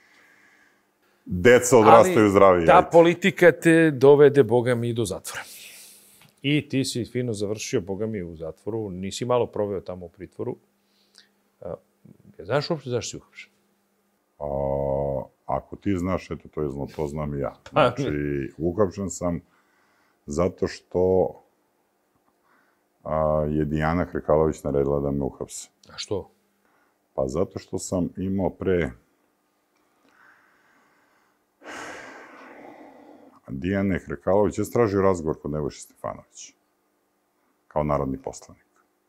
deca odrastaju zdravi. Ali ta politika te dovede, boga mi, do zatvora. I ti si fino završio, boga mi, u zatvoru. Nisi malo proveo tamo u pritvoru. A, znaš uopšte zašto si uhapšen? A, ako ti znaš, eto, to, je, to znam i ja. Znači, uhapšen sam zato što a, je Dijana Hrkalović naredila da me uhapse. A što? Pa zato što sam imao pre... Dijane Hrkalović je stražio razgovor kod Nebojše Stefanovića, kao narodni poslanik.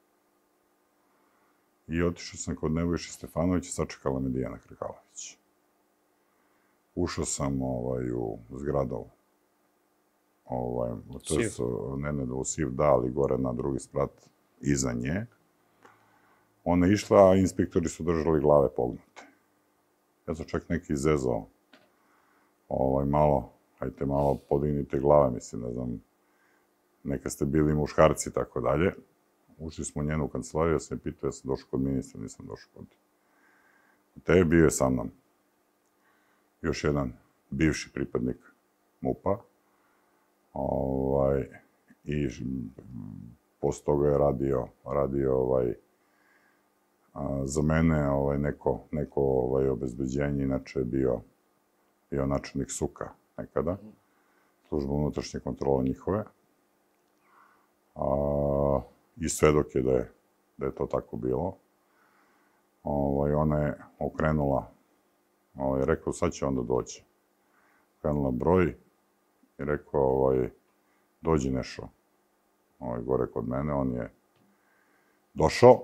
I otišao sam kod Nebojše Stefanovića, sačekala me Dijana Hrkalović. Ušao sam ovaj, u zgradu, ovaj, to je, ne, ne, u Siv, da, ali gore na drugi sprat, iza nje. Ona je išla, a inspektori su držali glave pognute. Ja sam čak neki izezao, ovaj, malo, hajte malo podignite glave, mislim, ne znam, neka ste bili muškarci i tako dalje. Ušli smo u njenu kancelariju, ja sam je pitao, ja sam došao kod ministra, nisam došao kod te. Bio je sa mnom još jedan bivši pripadnik MUP-a. Ovaj, i posle toga je radio, radio ovaj, a, za mene ovaj, neko, neko ovaj, obezbeđenje, inače je bio, bio načelnik Suka nekada, služba unutrašnje kontrole njihove. A, I svedok je da je, da je to tako bilo. Ovaj, ona je okrenula, ovaj, rekao, sad će onda doći. Okrenula broj i rekao, ovaj, dođi Nešo, ovaj, gore kod mene, on je došao.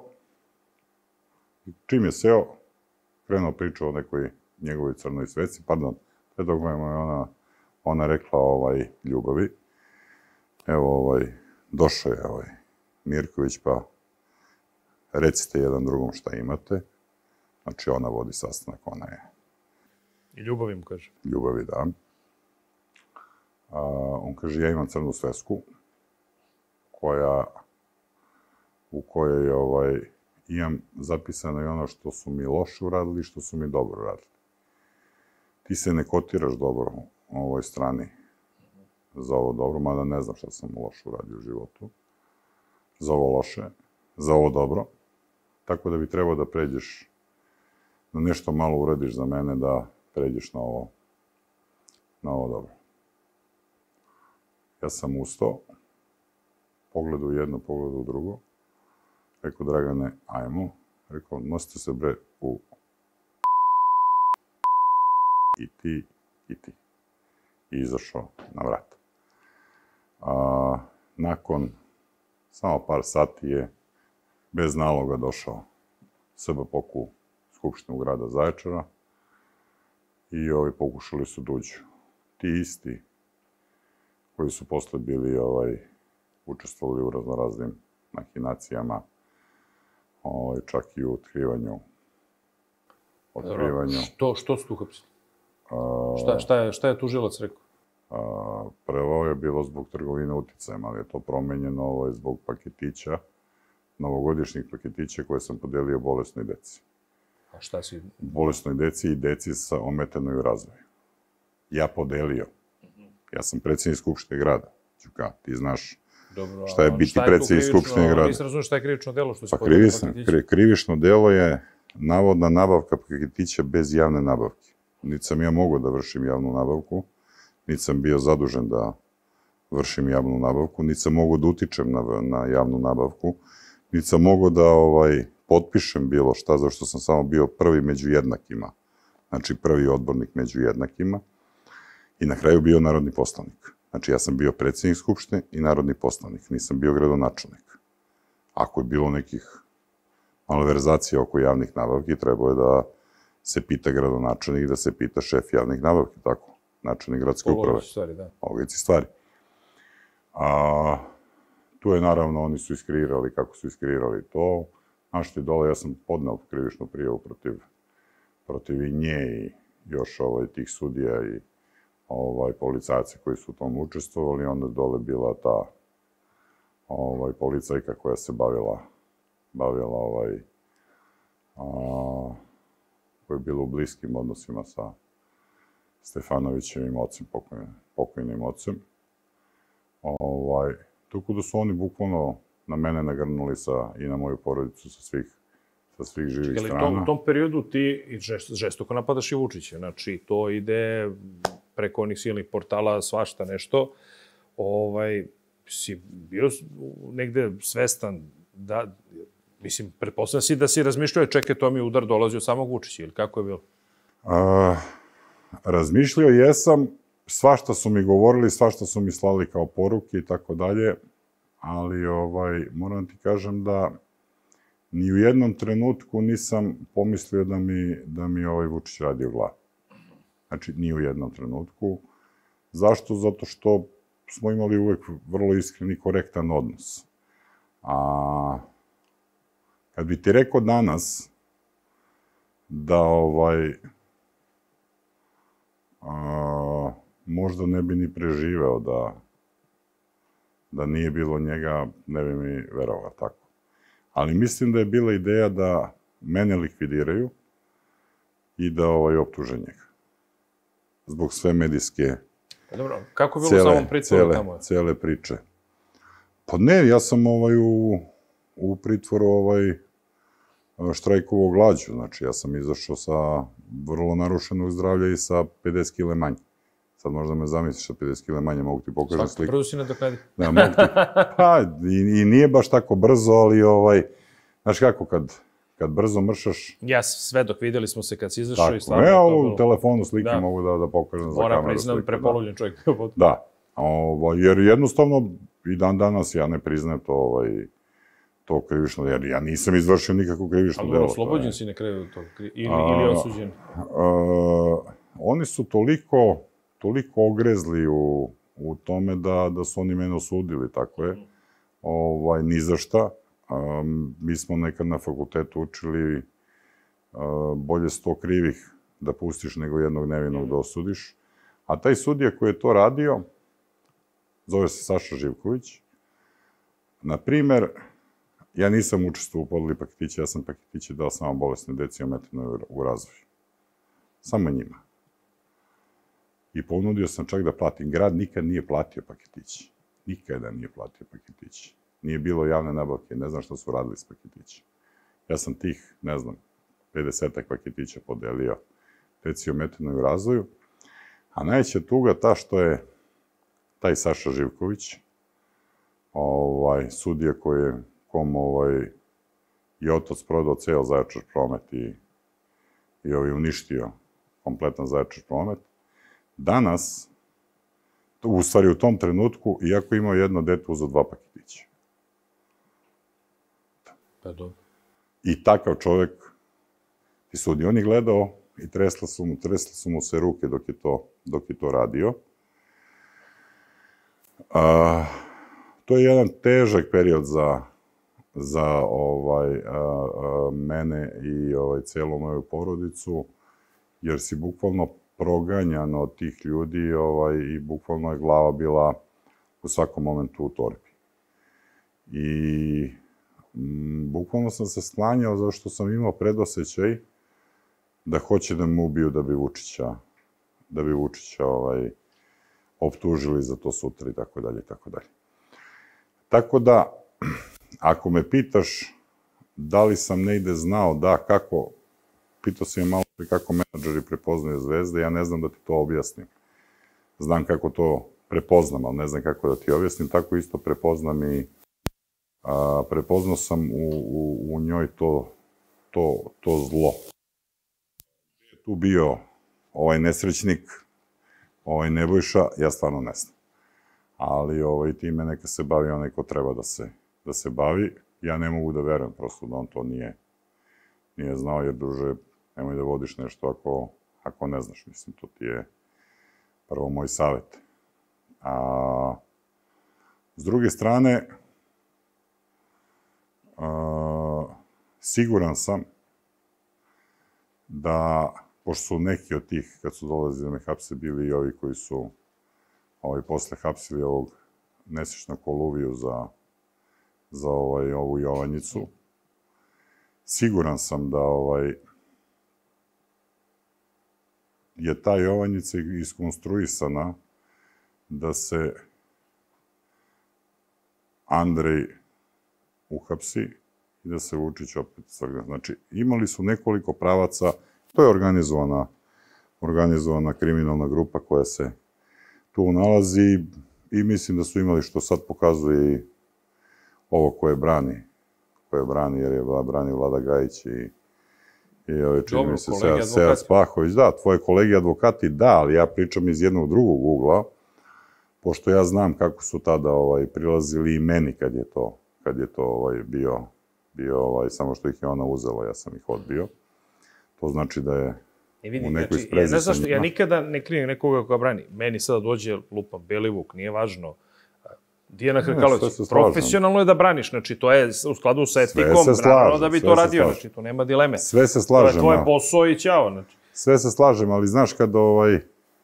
I čim je seo, krenuo priču o nekoj njegovoj crnoj sveci, pardon, Sve dok me je ona, ona rekla ovaj, ljubavi. Evo, ovaj, došao je ovaj Mirković, pa recite jedan drugom šta imate. Znači, ona vodi sastanak, ona je... I ljubavi mu kaže. Ljubavi, da. A, on kaže, ja imam crnu svesku, koja, u kojoj ovaj, imam zapisano i ono što su mi loše uradili i što su mi dobro uradili. Ti se ne kotiraš dobro u ovoj strani za ovo dobro, mada ne znam šta sam loše uradio u životu. Za ovo loše, za ovo dobro. Tako da bi trebao da pređeš, da nešto malo uradiš za mene, da pređeš na ovo, na ovo dobro. Ja sam ustao, pogledao u jedno, pogledao u drugo. Rekao, Dragane, ajmo. Rekao, nosite se bre u i ti, i ti. I izašao na vrat. A, nakon samo par sati je bez naloga došao S B P O K u Skupštinu grada Zaječara i ovi pokušali su dođu. Ti isti koji su posle bili ovaj, učestvovali u raznoraznim mahinacijama, ovaj, čak i u otkrivanju. otkrivanju. Što, što su tu uhapsili? Šta, šta, je, šta je tužilac rekao? A, prvo je bilo zbog trgovine uticajem, ali je to promenjeno ovo je zbog paketića, novogodišnjih paketića koje sam podelio bolesnoj deci. A šta si? Bolesnoj deci i deci sa ometenoj u razvoju. Ja podelio. Ja sam predsjednik Skupštine grada. Ćuka, ti znaš Dobro, šta je biti predsjednik Skupštine grada. Nisam razumio šta je krivično delo što si pa podelio paketića? Kri, krivično delo je navodna nabavka paketića bez javne nabavke. Niti sam ja mogao da vršim javnu nabavku, niti sam bio zadužen da vršim javnu nabavku, niti sam mogao da utičem na, na javnu nabavku, niti sam mogao da ovaj, potpišem bilo šta, zašto sam samo bio prvi među jednakima. Znači prvi odbornik među jednakima i na kraju bio narodni poslanik. Znači ja sam bio predsjednik Skupštine i narodni poslanik, nisam bio gradonačelnik. Ako je bilo nekih malverzacija oko javnih nabavki, trebao je da se pita gradonačelnik, da se pita šef javnih nabavki, tako, načelnik gradske uprave. Logici stvari, da. Logici stvari. A, tu je naravno, oni su iskreirali kako su iskreirali to. Našli dole, ja sam podneo krivičnu prijavu protiv, protiv i nje i još ovaj, tih sudija i ovaj, policajaca koji su u tom učestvovali. Onda dole bila ta ovaj, policajka koja se bavila, bavila ovaj, a, koja je bila u bliskim odnosima sa Stefanovićevim ocem, pokojnim, pokojnim ocem. Ovaj, tako da su oni bukvalno na mene nagrnuli sa, i na moju porodicu sa svih, sa svih živih Čekali, strana. Tom, u tom periodu ti žest, žestoko napadaš i Vučića. Znači, to ide preko onih silnih portala, svašta nešto. Ovaj, si bio negde svestan da... Mislim, pretpostavljam si da si razmišljao, čekaj, to mi udar dolazi od samog Vučića, ili kako je bilo? A, razmišljao jesam, svašta su mi govorili, svašta su mi slali kao poruke i tako dalje, ali ovaj, moram ti kažem da ni u jednom trenutku nisam pomislio da mi, da mi ovaj Vučić radi o glavi. Znači, ni u jednom trenutku. Zašto? Zato što smo imali uvek vrlo iskren i korektan odnos. A kad bi ti rekao danas da ovaj a, možda ne bi ni preživeo da da nije bilo njega, ne bi mi verovao tako. Ali mislim da je bila ideja da mene likvidiraju i da ovaj optuže njega. Zbog sve medijske Dobro, kako je bilo u samom pritvoru tamo? Cele priče. Pa ne, ja sam ovaj u, u pritvoru ovaj štrajkovao glađu. Znači, ja sam izašao sa vrlo narušenog zdravlja i sa pedeset kila manje. Sad možda me zamisliš sa pedeset kila manje, mogu ti pokažem sliku. Svako brzo si nadoknadi. Da, mogu ti. Pa, i, i nije baš tako brzo, ali ovaj, znaš kako, kad, kad brzo mršaš... Ja, svedok, vidjeli smo se kad si izašao i stvarno... Tako, evo u telefonu slike da. Mogu da, da pokažem za kameru slike. Moram priznam, prepolovljen da. Čovjek. Da, ovaj, jer jednostavno i dan danas ja ne priznajem to, ovaj, to krivično, jer ja nisam izvršio nikakvo krivično delo. Ali oslobođen si na kraju toga, ili, ili osuđen? A, oni su toliko, toliko ogrezli u, u tome da, da su oni mene osudili, tako je, ovaj, ni za šta. Um, mi smo nekad na fakultetu učili uh, bolje sto krivih da pustiš nego jednog nevinog da osudiš. A taj sudija koji je to radio, zove se Saša Živković, na primer, ja nisam učestvovao u podeli paketića, ja sam paketiće dao samo bolesne deci ometenoj u razvoju. Samo njima. I ponudio sam čak da platim. Grad nikad nije platio paketići. Nikada nije platio paketići. Nije bilo javne nabavke, ne znam što su radili s paketići. Ja sam tih, ne znam, pedesetak paketića podelio deci ometenoj u razvoju. A najveća tuga ta što je taj Saša Živković, ovaj, sudija koji je, kom ovaj, je otac prodao ceo Zaječar promet i, i ovaj, uništio kompletan Zaječar promet, danas, u stvari u tom trenutku, iako imao jedno dete, uzeo dva paketića. Pa dobro. I takav čovek ti sudi. On je gledao i tresle su mu, tresle su mu se ruke dok je to, dok je to radio. A, to je jedan težak period za, za ovaj, a, a, mene i ovaj, celu moju porodicu, jer si bukvalno proganjan od tih ljudi ovaj, i bukvalno je glava bila u svakom momentu u torbi. I m, bukvalno sam se sklanjao zato što sam imao predosećaj da hoće da me ubiju da bi Vučića, da bi Vučića ovaj, optužili za to sutra i tako dalje, i tako dalje. Tako da, ako me pitaš da li sam negde znao da, kako, pitao si me malo kako menadžeri prepoznaju zvezde, ja ne znam da ti to objasnim. Znam kako to prepoznam, ali ne znam kako da ti objasnim, tako isto prepoznam i a, prepoznao sam u, u, u njoj to, to, to zlo. Je tu bio ovaj nesrećnik, ovaj Nebojša, ja stvarno ne znam. Ali ovaj, time neka se bavi onaj ko treba da se, da se bavi. Ja ne mogu da verujem prosto da on to nije, nije znao, jer druže, nemoj da vodiš nešto ako, ako ne znaš. Mislim, to ti je prvo moj savjet. A, s druge strane, a, siguran sam da, pošto su neki od tih, kad su dolazili da me hapse, bili i ovi koji su ovaj, posle hapsili ovog nesrećnog Koluviju za, za ovaj, ovu Jovanjicu, siguran sam da ovaj, je ta Jovanjica iskonstruisana da se Andrej uhapsi i da se Vučić opet svrgne. Znači, imali su nekoliko pravaca, to je organizovana, organizovana kriminalna grupa koja se tu nalazi i mislim da su imali, što sad pokazuje i ovo koje brani, koje brani, jer je brani Vlada Gajić i i ovaj, čini mi se Sead Spahović. Da, tvoje kolege advokati, da, ali ja pričam iz jednog drugog ugla, pošto ja znam kako su tada ovaj, prilazili i meni kad je to, kad je to ovaj, bio, bio ovaj, samo što ih je ona uzela, ja sam ih odbio. To znači da je E vidi, u nekoj znači, sprezi ja, sa zašto, ja nikada ne krivim nekoga koja brani. Meni sada dođe lupa Belivuk, nije važno. Dijana Hrkalović, profesionalno je da braniš, znači to je u skladu sa etikom, naravno da bi to radio, znači to nema dileme. Sve se slažem. To je tvoje posao i ćao, znači. Sve se slažem, ali znaš kad ovaj...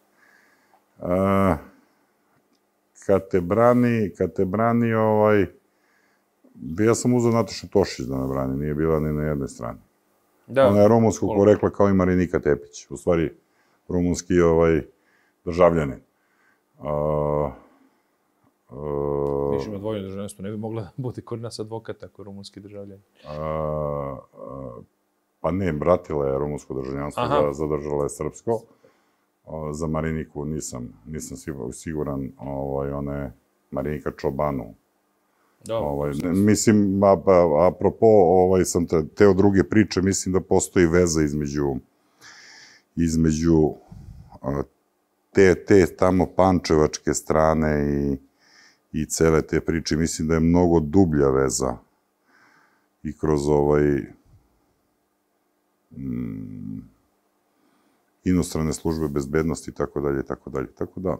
A, kad te brani, kad te brani ovaj... Ja sam uzeo Natašu Tošić da me brani, nije bila ni na jednoj strani. Da. Ona je rumunskog porekla kao i Marinika Tepić, u stvari rumunski ovaj, državljanin. A, Viš ima dvojno državljanstvo, ne bi mogla da bude kod nas advokat ako je rumunski državljanin. A, a, pa ne, bratila je rumunsko državljanstvo, da, zadržala je srpsko. A, za Mariniku nisam, nisam siguran, ovaj, ona je Marinika Čobanu. Da, ovaj, ne, mislim, a, a, apropo, ovaj, sam te, teo druge priče, mislim da postoji veza između, između a, te, te tamo pančevačke strane i i cele te priče, mislim da je mnogo dublja veza i kroz ovaj mm, inostrane službe bezbednosti i tako dalje, i tako dalje. Tako da...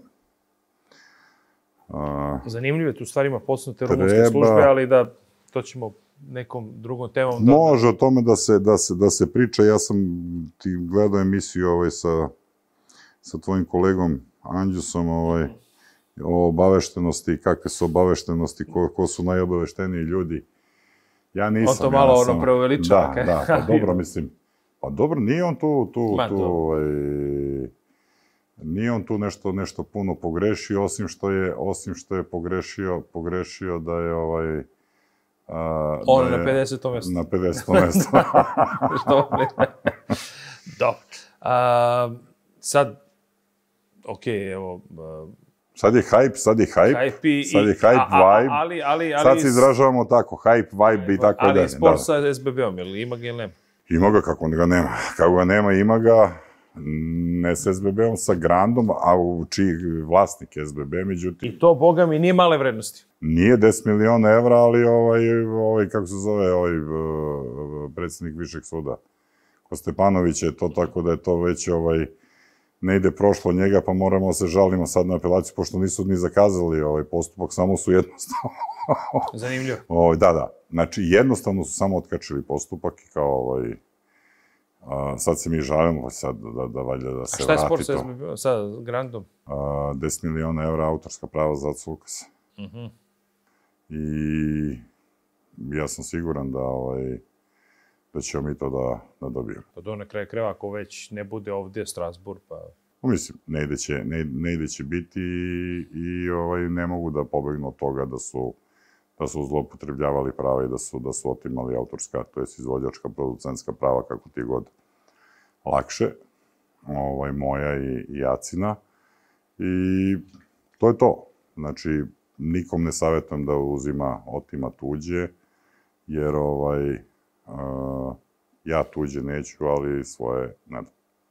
Zanimljivo je tu stvarima podsnute rumunske službe, ali da to ćemo nekom drugom temom... Može o tome da se, da se, da se priča. Ja sam ti gledao emisiju ovaj, sa, sa tvojim kolegom Anđusom ovaj, o obaveštenosti, kakve su obaveštenosti, ko, ko su najobavešteniji ljudi. Ja nisam... On to malo ono preuveličava. Da, da, pa dobro, mislim... Pa dobro, nije on tu... tu, tu ovaj, nije on tu nešto, nešto puno pogrešio, osim što je, osim što je pogrešio, pogrešio da je ovaj... A, on da je, na pedesetom mjestu. Na pedesetom mjestu. Što ne? Dobro. A, sad, okej, okay, evo... A, sad je hype, sad je hype, hype sad je hype, a, a, vibe. Ali, ali, ali, sad se izražavamo tako, hype, vibe i tako dalje. Ali sport sa es be be-om, ili ima ga ili nema? Ima ga, kako ga nema. Kako ga nema, ima ga... ne s es be be-om, sa Grandom, a u čiji vlasnik es be be, međutim... I to, boga mi, nije male vrednosti. Nije deset miliona evra, ali ovaj, ovaj, kako se zove, ovaj uh, predsjednik Višeg suda, ko Stepanović je to tako da je to već ovaj, ne ide prošlo njega, pa moramo da se žalimo sad na apelaciju, pošto nisu ni zakazali ovaj postupak, samo su jednostavno... Zanimljivo. Ovaj, da, da. Znači, jednostavno su samo otkačili postupak i kao ovaj... Uh, sad se mi žalimo, sad da, da valjda da se vrati to. A šta je sport sa es be be-om, sa Grandom? Uh, deset miliona evra autorska prava za Acu Lukasa. Uh -huh. I ja sam siguran da, ovaj, da ćemo mi to da, da dobijemo. Pa do na kraju kreva, ako već ne bude ovdje Strasbourg, pa... Mislim, negde će, ne, negde će biti i, i ovaj, ne mogu da pobegnu od toga da su da su zloupotrebljavali prava i da su, da su otimali autorska, to je izvođačka, producentska prava, kako ti god lakše, ovaj, moja i, i Acina. I to je to. Znači, nikom ne savjetujem da uzima, otima tuđe, jer ovaj, uh, ja tuđe neću, ali svoje ne da.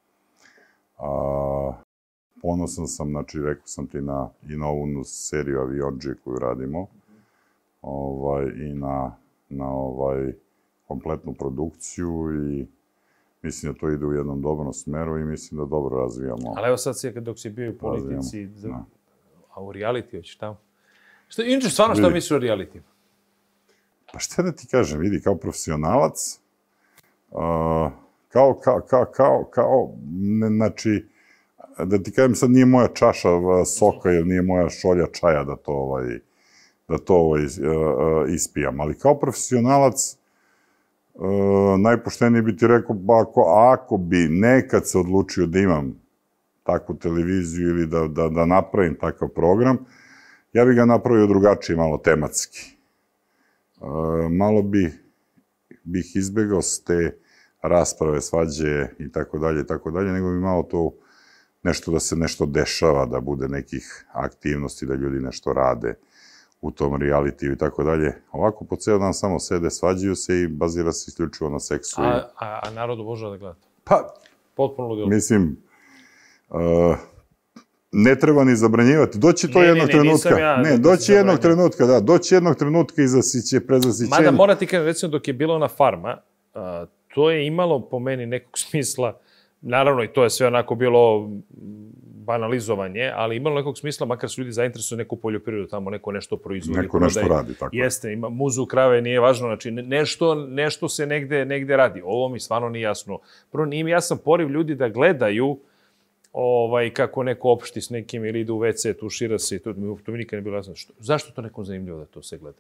Uh, ponosan sam, znači, rekao sam ti na, i na ovu seriju Avionđije koju radimo, ovaj, i na, na ovaj, kompletnu produkciju i mislim da to ide u jednom dobrom smeru i mislim da dobro razvijamo. Ali evo sad si, dok si bio u politici, da, a u reality hoćeš tamo? Što, inače, stvarno šta misliš o reality? Pa šta da ti kažem, vidi, kao profesionalac, uh, kao, kao, kao, kao, kao, ne, znači, da ti kažem, sad nije moja čaša soka ili nije moja šolja čaja da to, ovaj, da to ovaj, ispijam. Ali kao profesionalac, najpoštenije bi ti rekao, ako, ako bi nekad se odlučio da imam takvu televiziju ili da, da, da napravim takav program, ja bi ga napravio drugačije, malo tematski. Malo bi, bih izbegao s te rasprave, svađe i tako dalje, i tako dalje, nego bi malo to nešto da se nešto dešava, da bude nekih aktivnosti, da ljudi nešto rade u tom realitiju i tako dalje. Ovako, po ceo dan samo sede, svađaju se i bazira se isključivo na seksu. A, a, a narod obožava da gleda? Pa, potpuno ludilo. Mislim, uh, ne treba ni zabranjivati. Doći to ne, jednog ne, ne, trenutka. Ja, ne, doći jednog trenutka, da. Doći jednog trenutka i zasiće, prezasićenje. Mada mora ti kažem, recimo, dok je bilo ona Farma, uh, to je imalo po meni nekog smisla, naravno i to je sve onako bilo banalizovanje, ali imalo nekog smisla, makar su ljudi zainteresuju neku poljoprivredu, tamo neko nešto proizvodi. Neko nešto radi, tako. Jeste, ima muzu, krave, nije važno, znači nešto, nešto se negde, negde radi. Ovo mi stvarno nije jasno. Prvo, nije mi jasan poriv ljudi da gledaju ovaj, kako neko opšti s nekim ili ide u ve ce, tušira se i to, to mi nikad ne bilo jasno. Što, zašto to nekom zanimljivo da to se gleda?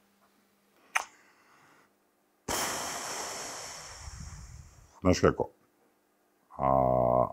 Znaš kako? A,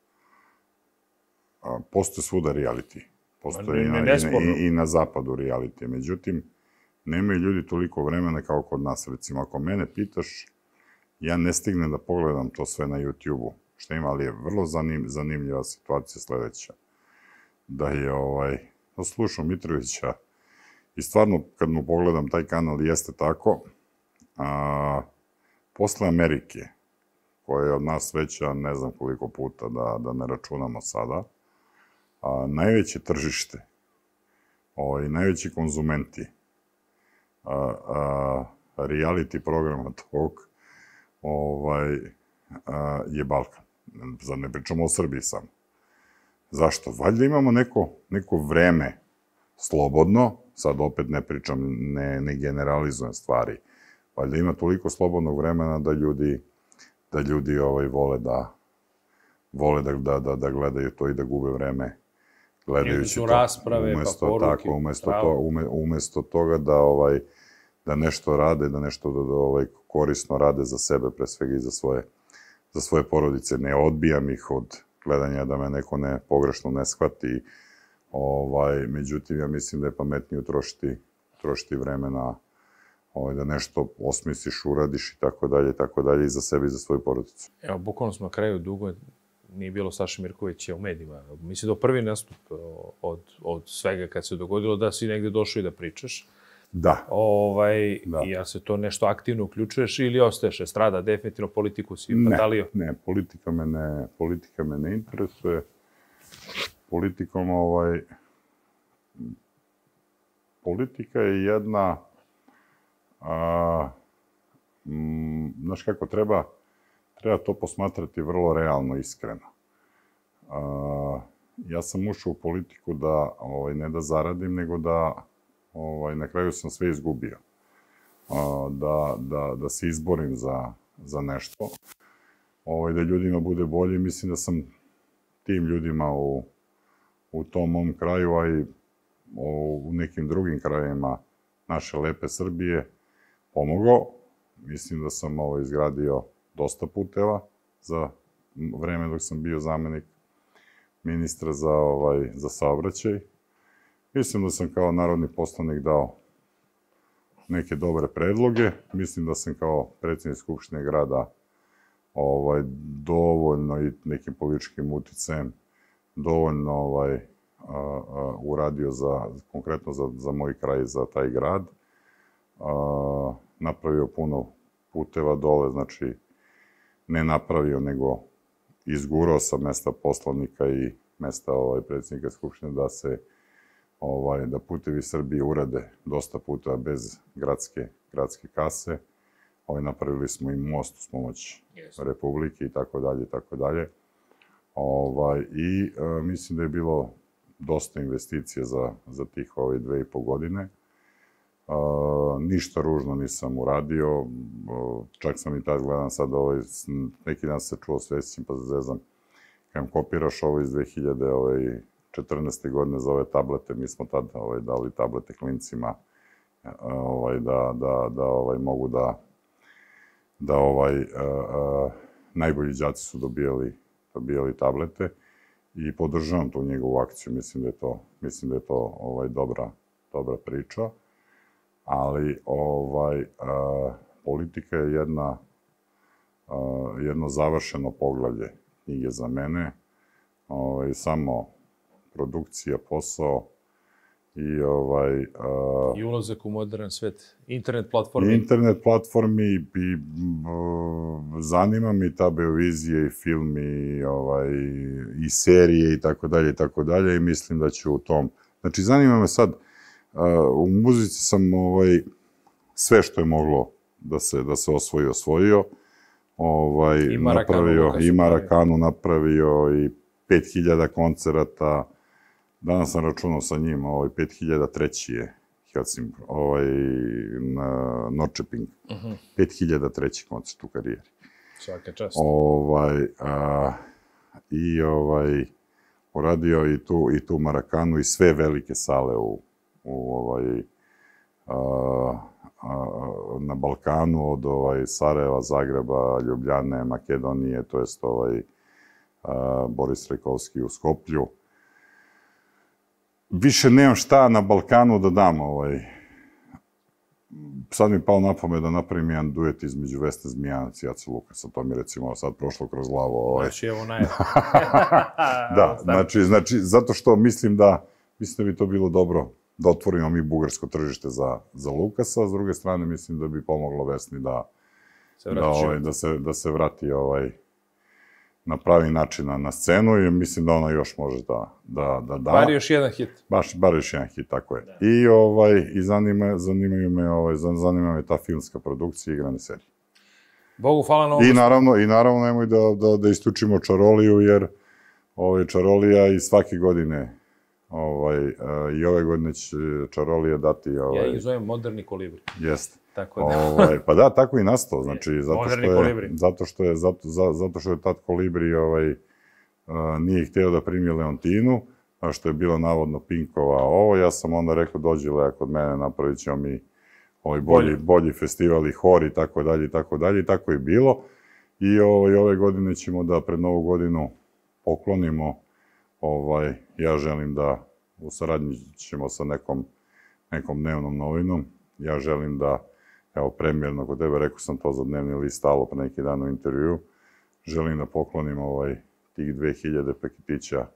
a, postoje svuda reality. Postoje ne, ne, i, na, i, i na zapadu reality. Međutim, nemaju ljudi toliko vremena kao kod nas. Recimo, ako mene pitaš, ja ne stignem da pogledam to sve na YouTube-u. Što ima, ali je vrlo zanim, zanimljiva situacija sledeća. Da je, ovaj, slušao Mitrovića i stvarno, kad mu pogledam taj kanal, jeste tako. A, posle Amerike, koja je od nas veća ne znam koliko puta, da, da ne računamo sada, a, najveće tržište, ovaj, najveći konzumenti a, a, reality programa tog ovaj, a, je Balkan. Zar ne pričamo o Srbiji samo? Zašto? Valjda imamo neko, neko vreme slobodno, sad opet ne pričam, ne, ne generalizujem stvari, valjda ima toliko slobodnog vremena da ljudi, da ljudi ovaj, vole da vole da, da, da, da gledaju to i da gube vreme gledajući to. Rasprave, umesto, pa poruke, tako, umesto, to, ume, umesto toga da, ovaj, da nešto rade, da nešto da, da, ovaj, korisno rade za sebe, pre svega i za svoje, za svoje porodice. Ne odbijam ih od gledanja da me neko ne, pogrešno ne shvati. Ovaj, međutim, ja mislim da je pametnije utrošiti, utrošiti vremena ovaj, da nešto osmisliš, uradiš i tako dalje, i tako dalje, i za sebe i za svoju porodicu. Evo, bukvalno smo na kraju dugo, nije bilo Saše Mirkovića u medijima. Mislim da je prvi nastup od, od svega kad se dogodilo da si negde došao i da pričaš. Da. Ovaj, da. I ja se to nešto aktivno uključuješ ili ostaješ estrada, definitivno politiku si batalio? Ne, ne, politika me ne, politika me ne interesuje. Politikom, ovaj, politika je jedna, a, m, znaš kako, treba, treba to posmatrati vrlo realno, iskreno. A, ja sam ušao u politiku da, ovaj, ne da zaradim, nego da, ovaj, na kraju sam sve izgubio. A, da, da, da se izborim za, za nešto, ovaj, da ljudima bude bolje. Mislim da sam tim ljudima u u tom mom kraju, a i u nekim drugim krajevima naše lepe Srbije pomogao. Mislim da sam ovo izgradio dosta puteva za vreme dok sam bio zamenik ministra za, ovaj, za saobraćaj. Mislim da sam kao narodni poslanik dao neke dobre predloge. Mislim da sam kao predsjednik Skupštine grada ovaj, dovoljno i nekim političkim uticajem dovoljno ovaj, a, a, uradio za, konkretno za, za moj kraj, za taj grad. A, napravio puno puteva dole, znači ne napravio, nego izgurao sa mesta poslanika i mesta ovaj, predsjednika Skupštine da se ovaj, da putevi Srbije urade dosta puta bez gradske, gradske kase. Ovaj, napravili smo i most uz pomoć yes. Republike i tako dalje, i tako dalje. Ovaj, I e, mislim da je bilo dosta investicije za, za tih ove dve i po godine. E, ništa ružno nisam uradio, e, čak sam i tad gledam sad ovaj, neki dan se čuo svećim pa zezam, kad kopiraš ovo iz dve hiljade četrnaeste. godine za ove tablete, mi smo tad ovaj, dali tablete klincima ovaj, da, da, da ovaj, mogu da, da ovaj, a, a, najbolji đaci su dobijali dobijali tablete i podržavam tu njegovu akciju, mislim da je to, mislim da je to ovaj, dobra, dobra priča, ali ovaj, a, politika je jedna, a, jedno završeno poglavlje knjige za mene, ovaj, samo produkcija, posao i ovaj... A, I ulazak u modern svet, internet platformi. Internet platformi i, i zanima mi ta Beovizija i film i, ovaj, i serije i tako dalje i tako dalje i mislim da ću u tom... Znači, zanima me sad, a, u muzici sam ovaj, sve što je moglo da se, da se osvoji, osvojio. Ovaj, I napravio, i Marakanu napravio i pet hiljada koncerata. Danas sam računao sa njim, ovaj, pet hiljada treći je, kad sam, ovaj, na Norčeping. Uh -huh. pet hiljada treći koncert u karijeri. Svaka čast. Ovaj, a, I, ovaj, uradio i tu, i tu Marakanu i sve velike sale u, u ovaj, a, a, na Balkanu, od ovaj, Sarajeva, Zagreba, Ljubljane, Makedonije, to jest ovaj, a, Boris Rejkovski u Skoplju. Više nemam šta na Balkanu da dam, ovaj. Sad mi je pao na pamet da napravim jedan duet između Vesne Zmijanac i Ace Lukasa, to mi recimo sad prošlo kroz glavu. Ovaj. Znači, evo najed. Da, znači, znači, zato što mislim da, mislim da bi to bilo dobro da otvorimo mi bugarsko tržište za, za Lukasa, a s druge strane mislim da bi pomoglo Vesni da, se da, ovaj, da, se, da se vrati ovaj, na pravi način na, na scenu i mislim da ona još može da da. da, da. Bar još jedan hit. Baš, bar još jedan hit, tako je. Da. I, ovaj, i zanima, zanimaju me, ovaj, zanima me ta filmska produkcija i igrane serije. Bogu hvala na ovom. I naravno, i naravno nemoj da, da, da istučimo čaroliju, jer ovaj, čarolija i svake godine, ovaj, i ove godine će čarolija dati... Ovaj, ja ih zovem moderni kolibri. Jeste. Tako da. Ovaj, pa da, tako i nastao, znači, zato što je, kolibri. zato što je, zato, zato što je tad kolibri ovaj, nije hteo da primi Leontinu, a što je bilo navodno Pinkova ovo, ja sam onda rekao, dođi Lea kod mene, napravit ćemo mi ovaj bolji, bolji festival i hor i tako dalje i tako dalje i tako je bilo. I ovaj, ove godine ćemo da pred novu godinu poklonimo, ovaj, ja želim da u saradnji ćemo sa nekom, nekom dnevnom novinom, ja želim da, evo, premijerno kod tebe, rekao sam to za dnevni list stalo pre neki dan u intervju, želim da poklonim ovaj, tih dve hiljade paketića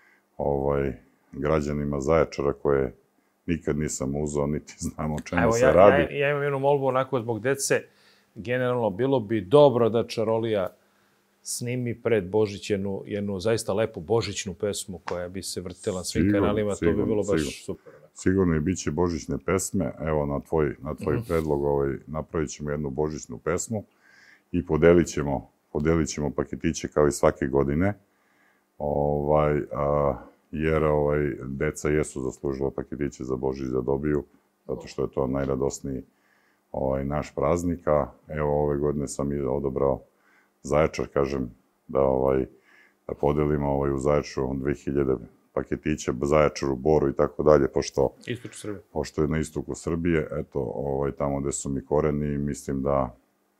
ovaj, građanima Zaječara koje nikad nisam uzeo, niti znam o čemu Evo, se ja, radi. Ja, ja imam jednu molbu onako zbog dece. Generalno, bilo bi dobro da čarolija snimi pred Božić jednu, jednu zaista lepu božićnu pesmu koja bi se vrtela na svim Sigurno, kanalima. sigurno, to bi bilo baš sigurno. super. Sigurno i bit će božićne pesme. Evo, na tvoj, na tvoj Mhm. predlog ovaj, napravit ćemo jednu božićnu pesmu i podelit ćemo, podelit ćemo paketiće kao i svake godine. Ovaj, a, jer ovaj, deca jesu zaslužila paketiće za Božić da dobiju, zato što je to najradosniji ovaj, naš praznik. A evo, ove godine sam i odabrao Zaječar, kažem, da, ovaj, da podelimo ovaj, u Zaječaru dve hiljade paketića, Zaječaru, Boru i tako dalje, pošto, Istoču Srbije. pošto je na istoku Srbije, eto, ovaj, tamo gde su mi koreni, mislim da,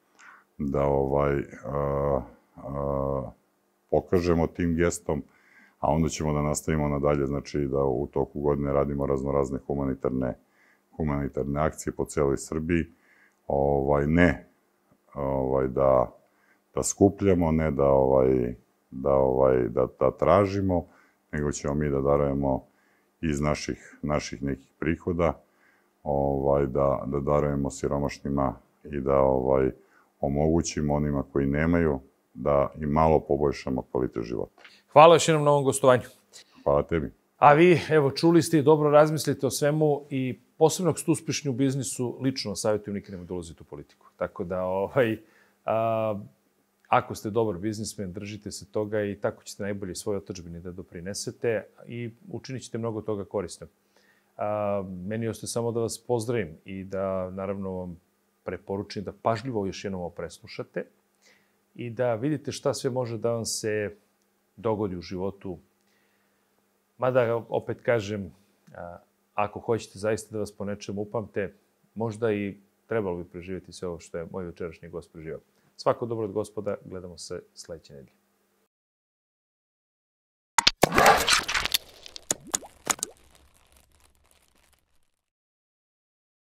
da ovaj, a, a, pokažemo tim gestom, a onda ćemo da nastavimo nadalje, znači da u toku godine radimo raznorazne humanitarne, humanitarne akcije po celoj Srbiji. Ovaj, ne ovaj, da, da skupljamo, ne da, ovaj, da, ovaj, da, da tražimo, nego ćemo mi da darujemo iz naših, naših nekih prihoda, ovaj, da, da darujemo siromašnima i da ovaj, omogućimo onima koji nemaju da i malo poboljšamo kvalitet života. Hvala još jednom na ovom gostovanju. Hvala tebi. A vi, evo, čuli ste i dobro razmislite o svemu i posebno ako ste uspešni u biznisu, lično savjetujem nikad nemoj da ulazite u politiku. Tako da, ovaj, a, ako ste dobar biznismen, držite se toga i tako ćete najbolje svoje otadžbini da doprinesete i učinit ćete mnogo toga korisno. A, meni ostaje samo da vas pozdravim i da, naravno, vam preporučim da pažljivo još jednom ovo preslušate i da vidite šta sve može da vam se dogodi u životu. Mada, opet kažem, ako hoćete zaista da vas po nečemu upamte, možda i trebalo bi preživjeti sve ovo što je moj večerašnji gost preživao. Svako dobro od Gospoda, gledamo se sledeće nedelje.